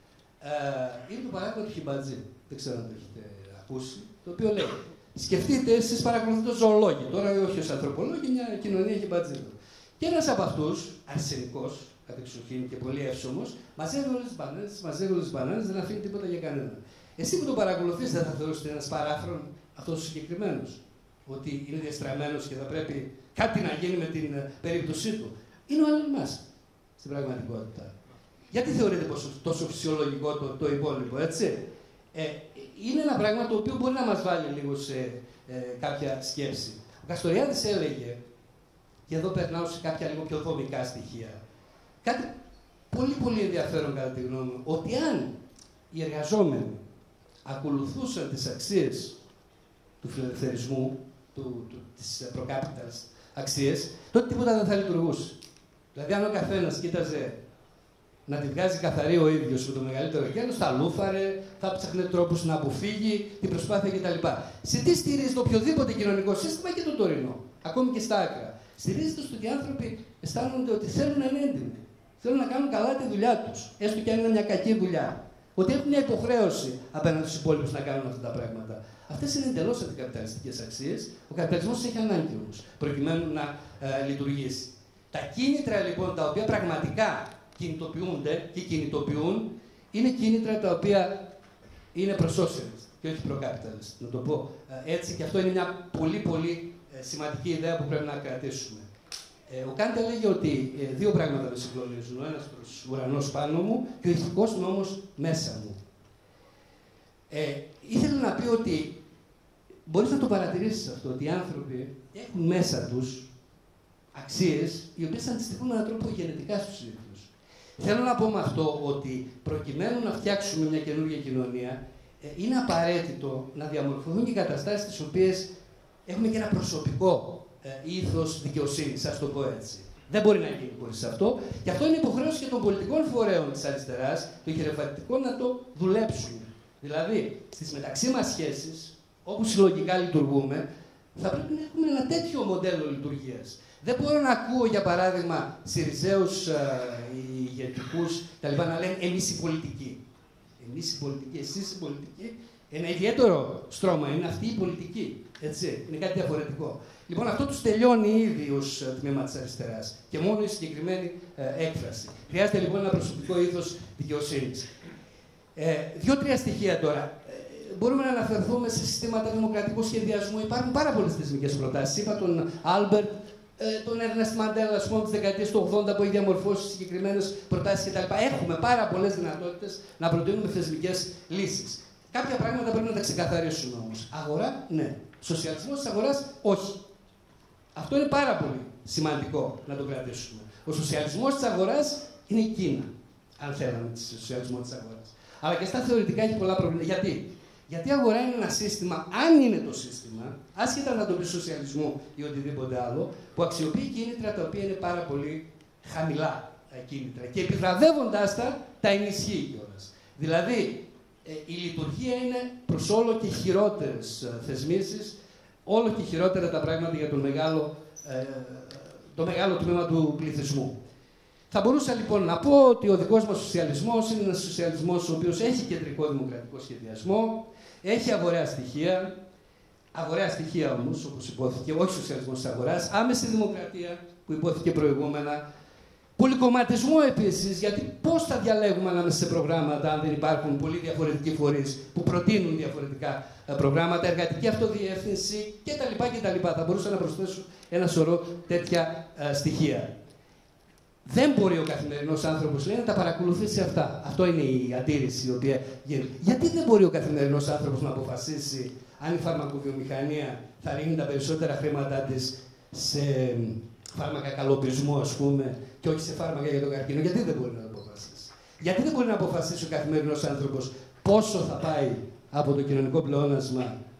Είναι το παράδειγμα του Χιμπατζή. Δεν ξέρω αν το έχετε ακούσει. Το οποίο λέει: σκεφτείτε, εσείς παρακολουθείτε το ζωολόγιο, τώρα όχι ως ανθρωπολόγοι, μια κοινωνία Χιμπατζίδων. Και ένας από αυτούς, αρσενικός, κατεξοχήν και πολύ εύσωμος, μαζεύει όλες τις μπανάνες, δεν αφήνει τίποτα για κανέναν. Εσύ που τον παρακολουθείς, δεν θα θεωρούσατε ένας παράφρον αυτός ο συγκεκριμένος, ότι είναι διαστραμμένος και θα πρέπει κάτι να γίνει με την περίπτωσή του? Είναι ο Έλλον Μάσκ στην πραγματικότητα. Γιατί θεωρείτε τόσο φυσιολογικό το υπόλοιπο, έτσι? Είναι ένα πράγμα το οποίο μπορεί να μας βάλει λίγο σε κάποια σκέψη. Ο Καστοριάδης έλεγε, και εδώ περνάω σε κάποια λίγο πιο δομικά στοιχεία, κάτι πολύ πολύ ενδιαφέρον κατά τη γνώμη μου, ότι αν οι εργαζόμενοι ακολουθούσαν τις αξίες του φιλελευθερισμού, τις προκάπιταλες αξίες, τότε τίποτα δεν θα λειτουργούσε. Δηλαδή, αν ο καθένας κοίταζε να τη βγάζει καθαρή ο ίδιος με το μεγαλύτερο γένος, θα λούφαρε, θα ψάχνε τρόπους να αποφύγει την προσπάθεια κτλ. Σε τι στηρίζεται οποιοδήποτε κοινωνικό σύστημα και το τωρινό, ακόμη και στα άκρα? Στηρίζεται στο ότι οι άνθρωποι αισθάνονται ότι θέλουν να είναι έντιμοι. Θέλουν να κάνουν καλά τη δουλειά τους, έστω και αν είναι μια κακή δουλειά. Ότι έχουν μια υποχρέωση απέναντι στους υπόλοιπους να κάνουν αυτά τα πράγματα. Αυτές είναι εντελώς αντικαπιταλιστικές αξίες. Ο καπιταλισμός έχει ανάγκη όμως, προκειμένου να λειτουργήσει. Τα κίνητρα λοιπόν τα οποία πραγματικά κινητοποιούνται και κινητοποιούν είναι κίνητρα τα οποία είναι pro-socialist και όχι pro-capitalist. Να το πω έτσι, και αυτό είναι μια πολύ πολύ σημαντική ιδέα που πρέπει να κρατήσουμε. Ο Κάντε λέγει ότι δύο πράγματα με συγκλονίζουν. Ο ένας προς ουρανός πάνω μου και ο ηθικός νόμος μέσα μου. Ήθελε να πει ότι μπορείς να το παρατηρήσεις αυτό, ότι οι άνθρωποι έχουν μέσα τους αξίες οι οποίες αντιστοιχούν με έναν τρόπο γενετικά στους ίδιους. Θέλω να πω με αυτό ότι προκειμένου να φτιάξουμε μια καινούργια κοινωνία, είναι απαραίτητο να διαμορφωθούν και καταστάσεις τις οποίες έχουμε και ένα προσωπικό ήθος δικαιοσύνης, ας το πω έτσι. Δεν μπορεί να γίνει χωρίς αυτό. Και αυτό είναι υποχρέωση και των πολιτικών φορέων της αριστεράς, το χειροφατικό, να το δουλέψουν. Δηλαδή, στις μεταξύ μας σχέσεις, όπου συλλογικά λειτουργούμε, θα πρέπει να έχουμε ένα τέτοιο μοντέλο λειτουργίας. Δεν μπορώ να ακούω, για παράδειγμα, Συριζέους ηγετικούς να λένε εμείς οι πολιτικοί. Εμείς οι πολιτικοί, εσείς οι πολιτικοί. Ένα ιδιαίτερο στρώμα είναι αυτή η πολιτική. Έτσι, είναι κάτι διαφορετικό. Λοιπόν, αυτό τους τελειώνει ήδη ως τμήμα της αριστεράς και μόνο η συγκεκριμένη έκφραση. Χρειάζεται λοιπόν ένα προσωπικό ήθος δικαιοσύνης. Δύο-τρία στοιχεία τώρα. Μπορούμε να αναφερθούμε σε συστήματα δημοκρατικού σχεδιασμού. Υπάρχουν πάρα πολλές θεσμικές προτάσεις. Είπα τον Άλμπερτ, τον Έρνεστ Μαντέλα, ας πούμε, από τις δεκαετίες του 80 που έχει διαμορφώσει συγκεκριμένες προτάσεις κτλ. Έχουμε πάρα πολλές δυνατότητες να προτείνουμε θεσμικές λύσεις. Κάποια πράγματα πρέπει να τα ξεκαθαρίσουμε όμως. Αγορά, ναι. Σοσιαλισμός της αγοράς, όχι. Αυτό είναι πάρα πολύ σημαντικό να το κρατήσουμε. Ο σοσιαλισμός της αγοράς είναι η Κίνα, αν θέλαμε τη σοσιαλισμό της αγοράς. Αλλά και στα θεωρητικά έχει πολλά προβλήματα. Γιατί? Γιατί η αγορά είναι ένα σύστημα, αν είναι το σύστημα, άσχετα να το πει σοσιαλισμό ή οτιδήποτε άλλο, που αξιοποιεί κίνητρα τα οποία είναι πάρα πολύ χαμηλά κίνητρα. Και επιβραβεύοντας τα ενισχύει κιόλας. Δηλαδή, η λειτουργία είναι προς όλο και χειρότερες θεσμίσεις, όλο και χειρότερα τα πράγματα για το μεγάλο τμήμα του πληθυσμού. Θα μπορούσα λοιπόν να πω ότι ο δικός μας σοσιαλισμός είναι ένας σοσιαλισμός ο οποίος έχει κεντρικό δημοκρατικό σχεδιασμό, έχει αγοραία στοιχεία όμως, όπως υπόθηκε, όχι σοσιαλισμός της αγοράς, άμεση δημοκρατία που υπόθηκε προηγούμενα, πολυκομματισμό επίσης, γιατί πώς θα διαλέγουμε ανάμεσα σε προγράμματα αν δεν υπάρχουν πολλοί διαφορετικοί φορείς που προτείνουν διαφορετικά προγράμματα, εργατική αυτοδιεύθυνση κτλ. Θα μπορούσα να προσθέσω ένα σωρό τέτοια στοιχεία. Δεν μπορεί ο καθημερινός άνθρωπος, λέει, να τα παρακολουθήσει αυτά. Αυτό είναι η αντίρρηση η οποία γίνεται. Γιατί δεν μπορεί ο καθημερινός άνθρωπος να αποφασίσει αν η φαρμακοβιομηχανία θα ρίχνει τα περισσότερα χρήματά της σε φάρμακα καλοπισμού, ας πούμε, και όχι σε φάρμακα για τον καρκίνο? Γιατί δεν μπορεί να το αποφασίσει? Γιατί δεν μπορεί να αποφασίσει ο καθημερινός άνθρωπος πόσο θα πάει από το κοινωνικό πλεόνασμα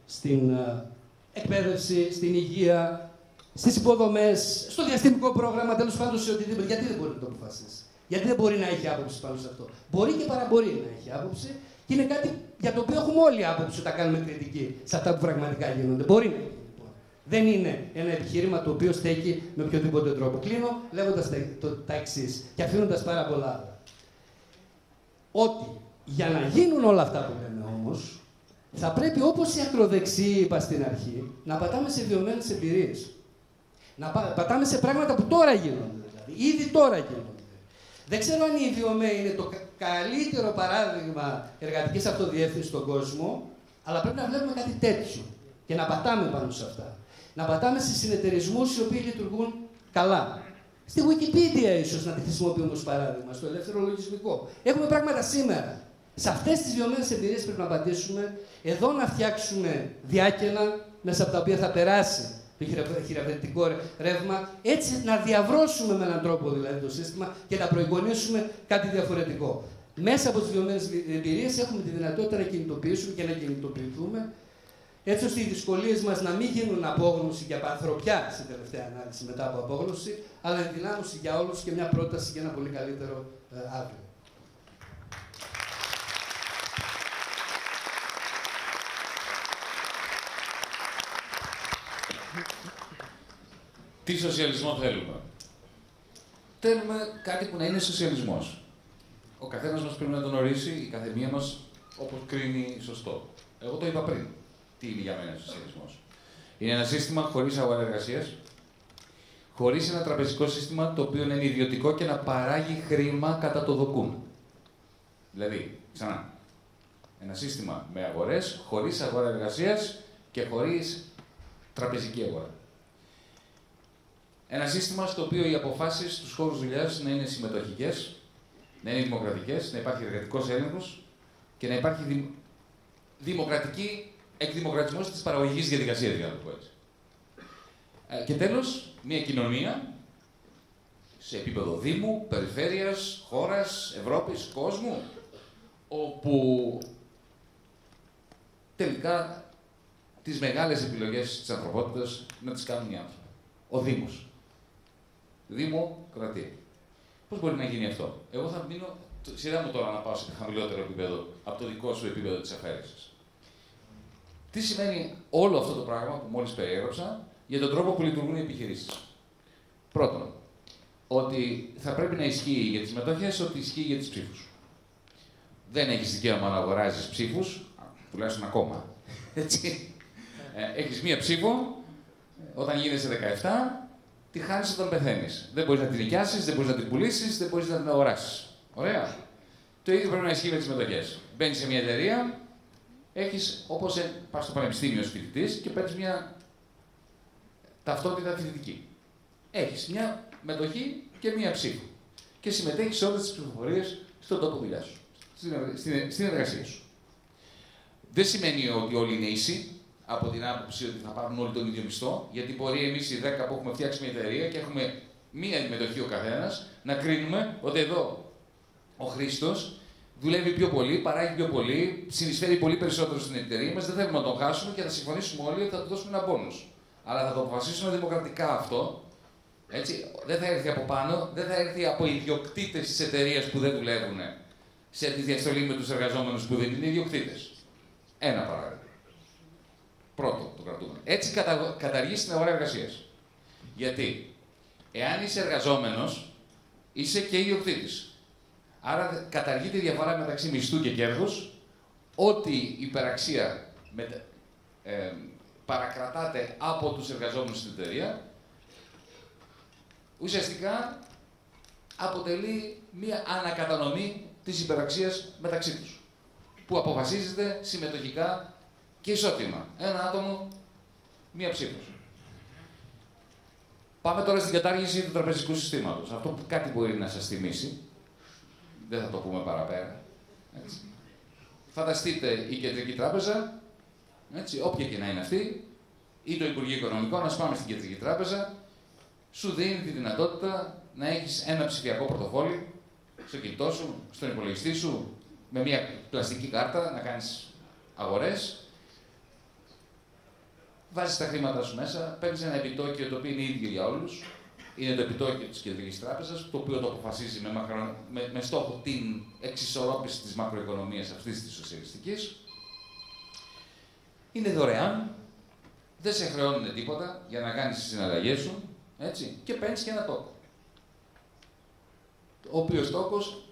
στην εκπαίδευση, στην υγεία, στις υποδομές, στο διαστημικό πρόγραμμα, τέλος πάντων σε οτιδήποτε. Γιατί δεν μπορεί να το αποφασίσει? Γιατί δεν μπορεί να έχει άποψη πάνω σε αυτό? Μπορεί και παραμπορεί να έχει άποψη και είναι κάτι για το οποίο έχουμε όλοι άποψη όταν κάνουμε κριτική σε αυτά που πραγματικά γίνονται. Μπορεί να γίνει λοιπόν. Δεν είναι ένα επιχείρημα το οποίο στέκει με οποιοδήποτε τρόπο. Κλείνω λέγοντας τα εξής και αφήνοντας πάρα πολλά άλλα. Ότι για να γίνουν όλα αυτά που λέμε όμως, θα πρέπει, όπως οι ακροδεξιοί είπα στην αρχή, να πατάμε σε βιωμένες εμπειρίες. Να πατάμε σε πράγματα που τώρα γίνονται, δηλαδή. Ήδη τώρα γίνονται. Δεν ξέρω αν η ΒΙΟΜΕ είναι το καλύτερο παράδειγμα εργατικής αυτοδιεύθυνσης στον κόσμο, αλλά πρέπει να βλέπουμε κάτι τέτοιο και να πατάμε πάνω σε αυτά. Να πατάμε σε συνεταιρισμούς οι οποίοι λειτουργούν καλά. Στη Wikipedia ίσως να τη χρησιμοποιούμε ως παράδειγμα, στο ελεύθερο λογισμικό. Έχουμε πράγματα σήμερα. Σε αυτές τις βιωμένες εμπειρίες πρέπει να απαντήσουμε, εδώ να φτιάξουμε διάκαινα μέσα από τα οποία θα περάσει το χειραφετικό ρεύμα, έτσι να διαβρώσουμε με έναν τρόπο δηλαδή το σύστημα και να προεικονίσουμε κάτι διαφορετικό. Μέσα από τις βιωμένες εμπειρίες έχουμε τη δυνατότητα να κινητοποιήσουμε και να κινητοποιηθούμε, έτσι ώστε οι δυσκολίες μας να μην γίνουν απόγνωση και απανθρωπιά στην τελευταία ανάλυση μετά από απόγνωση, αλλά ενδυνάμωση για όλους και μια πρόταση για ένα πολύ καλύτερο αύριο. Τι σοσιαλισμό θέλουμε? Θέλουμε κάτι που να είναι σοσιαλισμός. Ο καθένας μας πρέπει να τον ορίσει, η καθεμία μας, όπως κρίνει σωστό. Εγώ το είπα πριν. Τι είναι για μένα σοσιαλισμός? Είναι ένα σύστημα χωρίς αγορά εργασίας, χωρίς ένα τραπεζικό σύστημα το οποίο να είναι ιδιωτικό και να παράγει χρήμα κατά το δοκούν. Δηλαδή, ξανά, ένα σύστημα με αγορές, χωρίς αγορά εργασίας και χωρίς τραπεζική αγορά. Ένα σύστημα στο οποίο οι αποφάσεις στους χώρους δουλειάς να είναι συμμετοχικές, να είναι δημοκρατικές, να υπάρχει εργατικός έλεγχος και να υπάρχει εκδημοκρατισμός της παραγωγικής διαδικασίας, για να το πω έτσι. Και τέλος, μια κοινωνία σε επίπεδο Δήμου, περιφέρειας, χώρας, Ευρώπης, κόσμου, όπου τελικά τις μεγάλες επιλογές της ανθρωπότητας να τις κάνουν οι άνθρωποι. Ο Δήμος. Δημοκρατία. Πώς μπορεί να γίνει αυτό? Εγώ θα μείνω, σειρά μου τώρα να πάω σε χαμηλότερο επίπεδο από το δικό σου επίπεδο της αφαίρεσης. Τι σημαίνει όλο αυτό το πράγμα που μόλις περιέγραψα για τον τρόπο που λειτουργούν οι επιχειρήσεις? Πρώτον, ότι θα πρέπει να ισχύει για τις μετοχές ό,τι ισχύει για τις ψήφους. Δεν έχεις δικαίωμα να αγοράζεις ψήφους, τουλάχιστον ακόμα. Έτσι. Έχεις μία ψήφο, όταν γίνεσαι 17, τη χάνεις όταν πεθαίνεις. Δεν μπορείς να την νοικιάσεις, δεν μπορείς να την πουλήσεις, δεν μπορείς να την αγοράσεις. Ωραία. Το ίδιο πρέπει να ισχύει με τις μετοχές. Μπαίνεις σε μια εταιρεία, έχεις, όπως πας στο πανεπιστήμιο ως φοιτητής και παίρνεις μια ταυτότητα φοιτητική. Έχεις μια μετοχή και μια ψήφο. Και συμμετέχεις σε όλες τις ψηφοφορίες στον τόπο δουλειά σου, στην εργασία σου. Δεν σημαίνει ότι όλοι είναι ίσοι, από την άποψη ότι θα πάρουν όλοι τον ίδιο μισθό, γιατί μπορεί εμείς οι 10 που έχουμε φτιάξει μια εταιρεία και έχουμε μία μετοχή ο καθένας, να κρίνουμε ότι εδώ ο Χρήστος δουλεύει πιο πολύ, παράγει πιο πολύ, συνεισφέρει πολύ περισσότερο στην εταιρεία μας, δεν θέλουμε να τον χάσουμε και θα συμφωνήσουμε όλοι ότι θα του δώσουμε ένα μπόνους. Αλλά θα το αποφασίσουμε δημοκρατικά αυτό. Έτσι, δεν θα έρθει από πάνω, δεν θα έρθει από ιδιοκτήτες της εταιρείας που δεν δουλεύουν σε τη διαστολή με τους εργαζόμενους που δεν είναι ιδιοκτήτες. Ένα παράδειγμα. Πρώτο το κρατούμε. Έτσι καταργείς την αγορά εργασίας. Γιατί, εάν είσαι εργαζόμενος, είσαι και ιδιοκτήτης. Άρα καταργείται η διαφορά μεταξύ μισθού και κέρδους, ό,τι υπεραξία παρακρατάται από τους εργαζόμενους στην εταιρεία, ουσιαστικά αποτελεί μία ανακατανομή της υπεραξίας μεταξύ τους, που αποφασίζεται συμμετοχικά και ισότιμα. Ένα άτομο, μία ψήφος. Πάμε τώρα στην κατάργηση του τραπεζικού συστήματος. Αυτό που κάτι μπορεί να σας θυμίσει, δεν θα το πούμε παραπέρα. Έτσι. Φανταστείτε η Κεντρική Τράπεζα, έτσι, όποια και να είναι αυτή, ή το Υπουργείο Οικονομικών, να πάμε στην Κεντρική Τράπεζα, σου δίνει τη δυνατότητα να έχεις ένα ψηφιακό πορτοφόλι στο κινητό σου, στον υπολογιστή σου, με μια πλαστική κάρτα, να κάνεις αγορές βάζεις τα χρήματά σου μέσα, παίρνεις ένα επιτόκιο το οποίο είναι ίδιο για όλους. Είναι το επιτόκιο της Κεντρικής Τράπεζας, το οποίο το αποφασίζει με στόχο την εξισορρόπηση της μακροοικονομίας αυτής της σοσιαλιστικής. Είναι δωρεάν, δεν σε χρεώνουν τίποτα για να κάνεις τις συναλλαγές σου, έτσι, και παίρνεις και ένα τόκο. Ο οποίος τόκος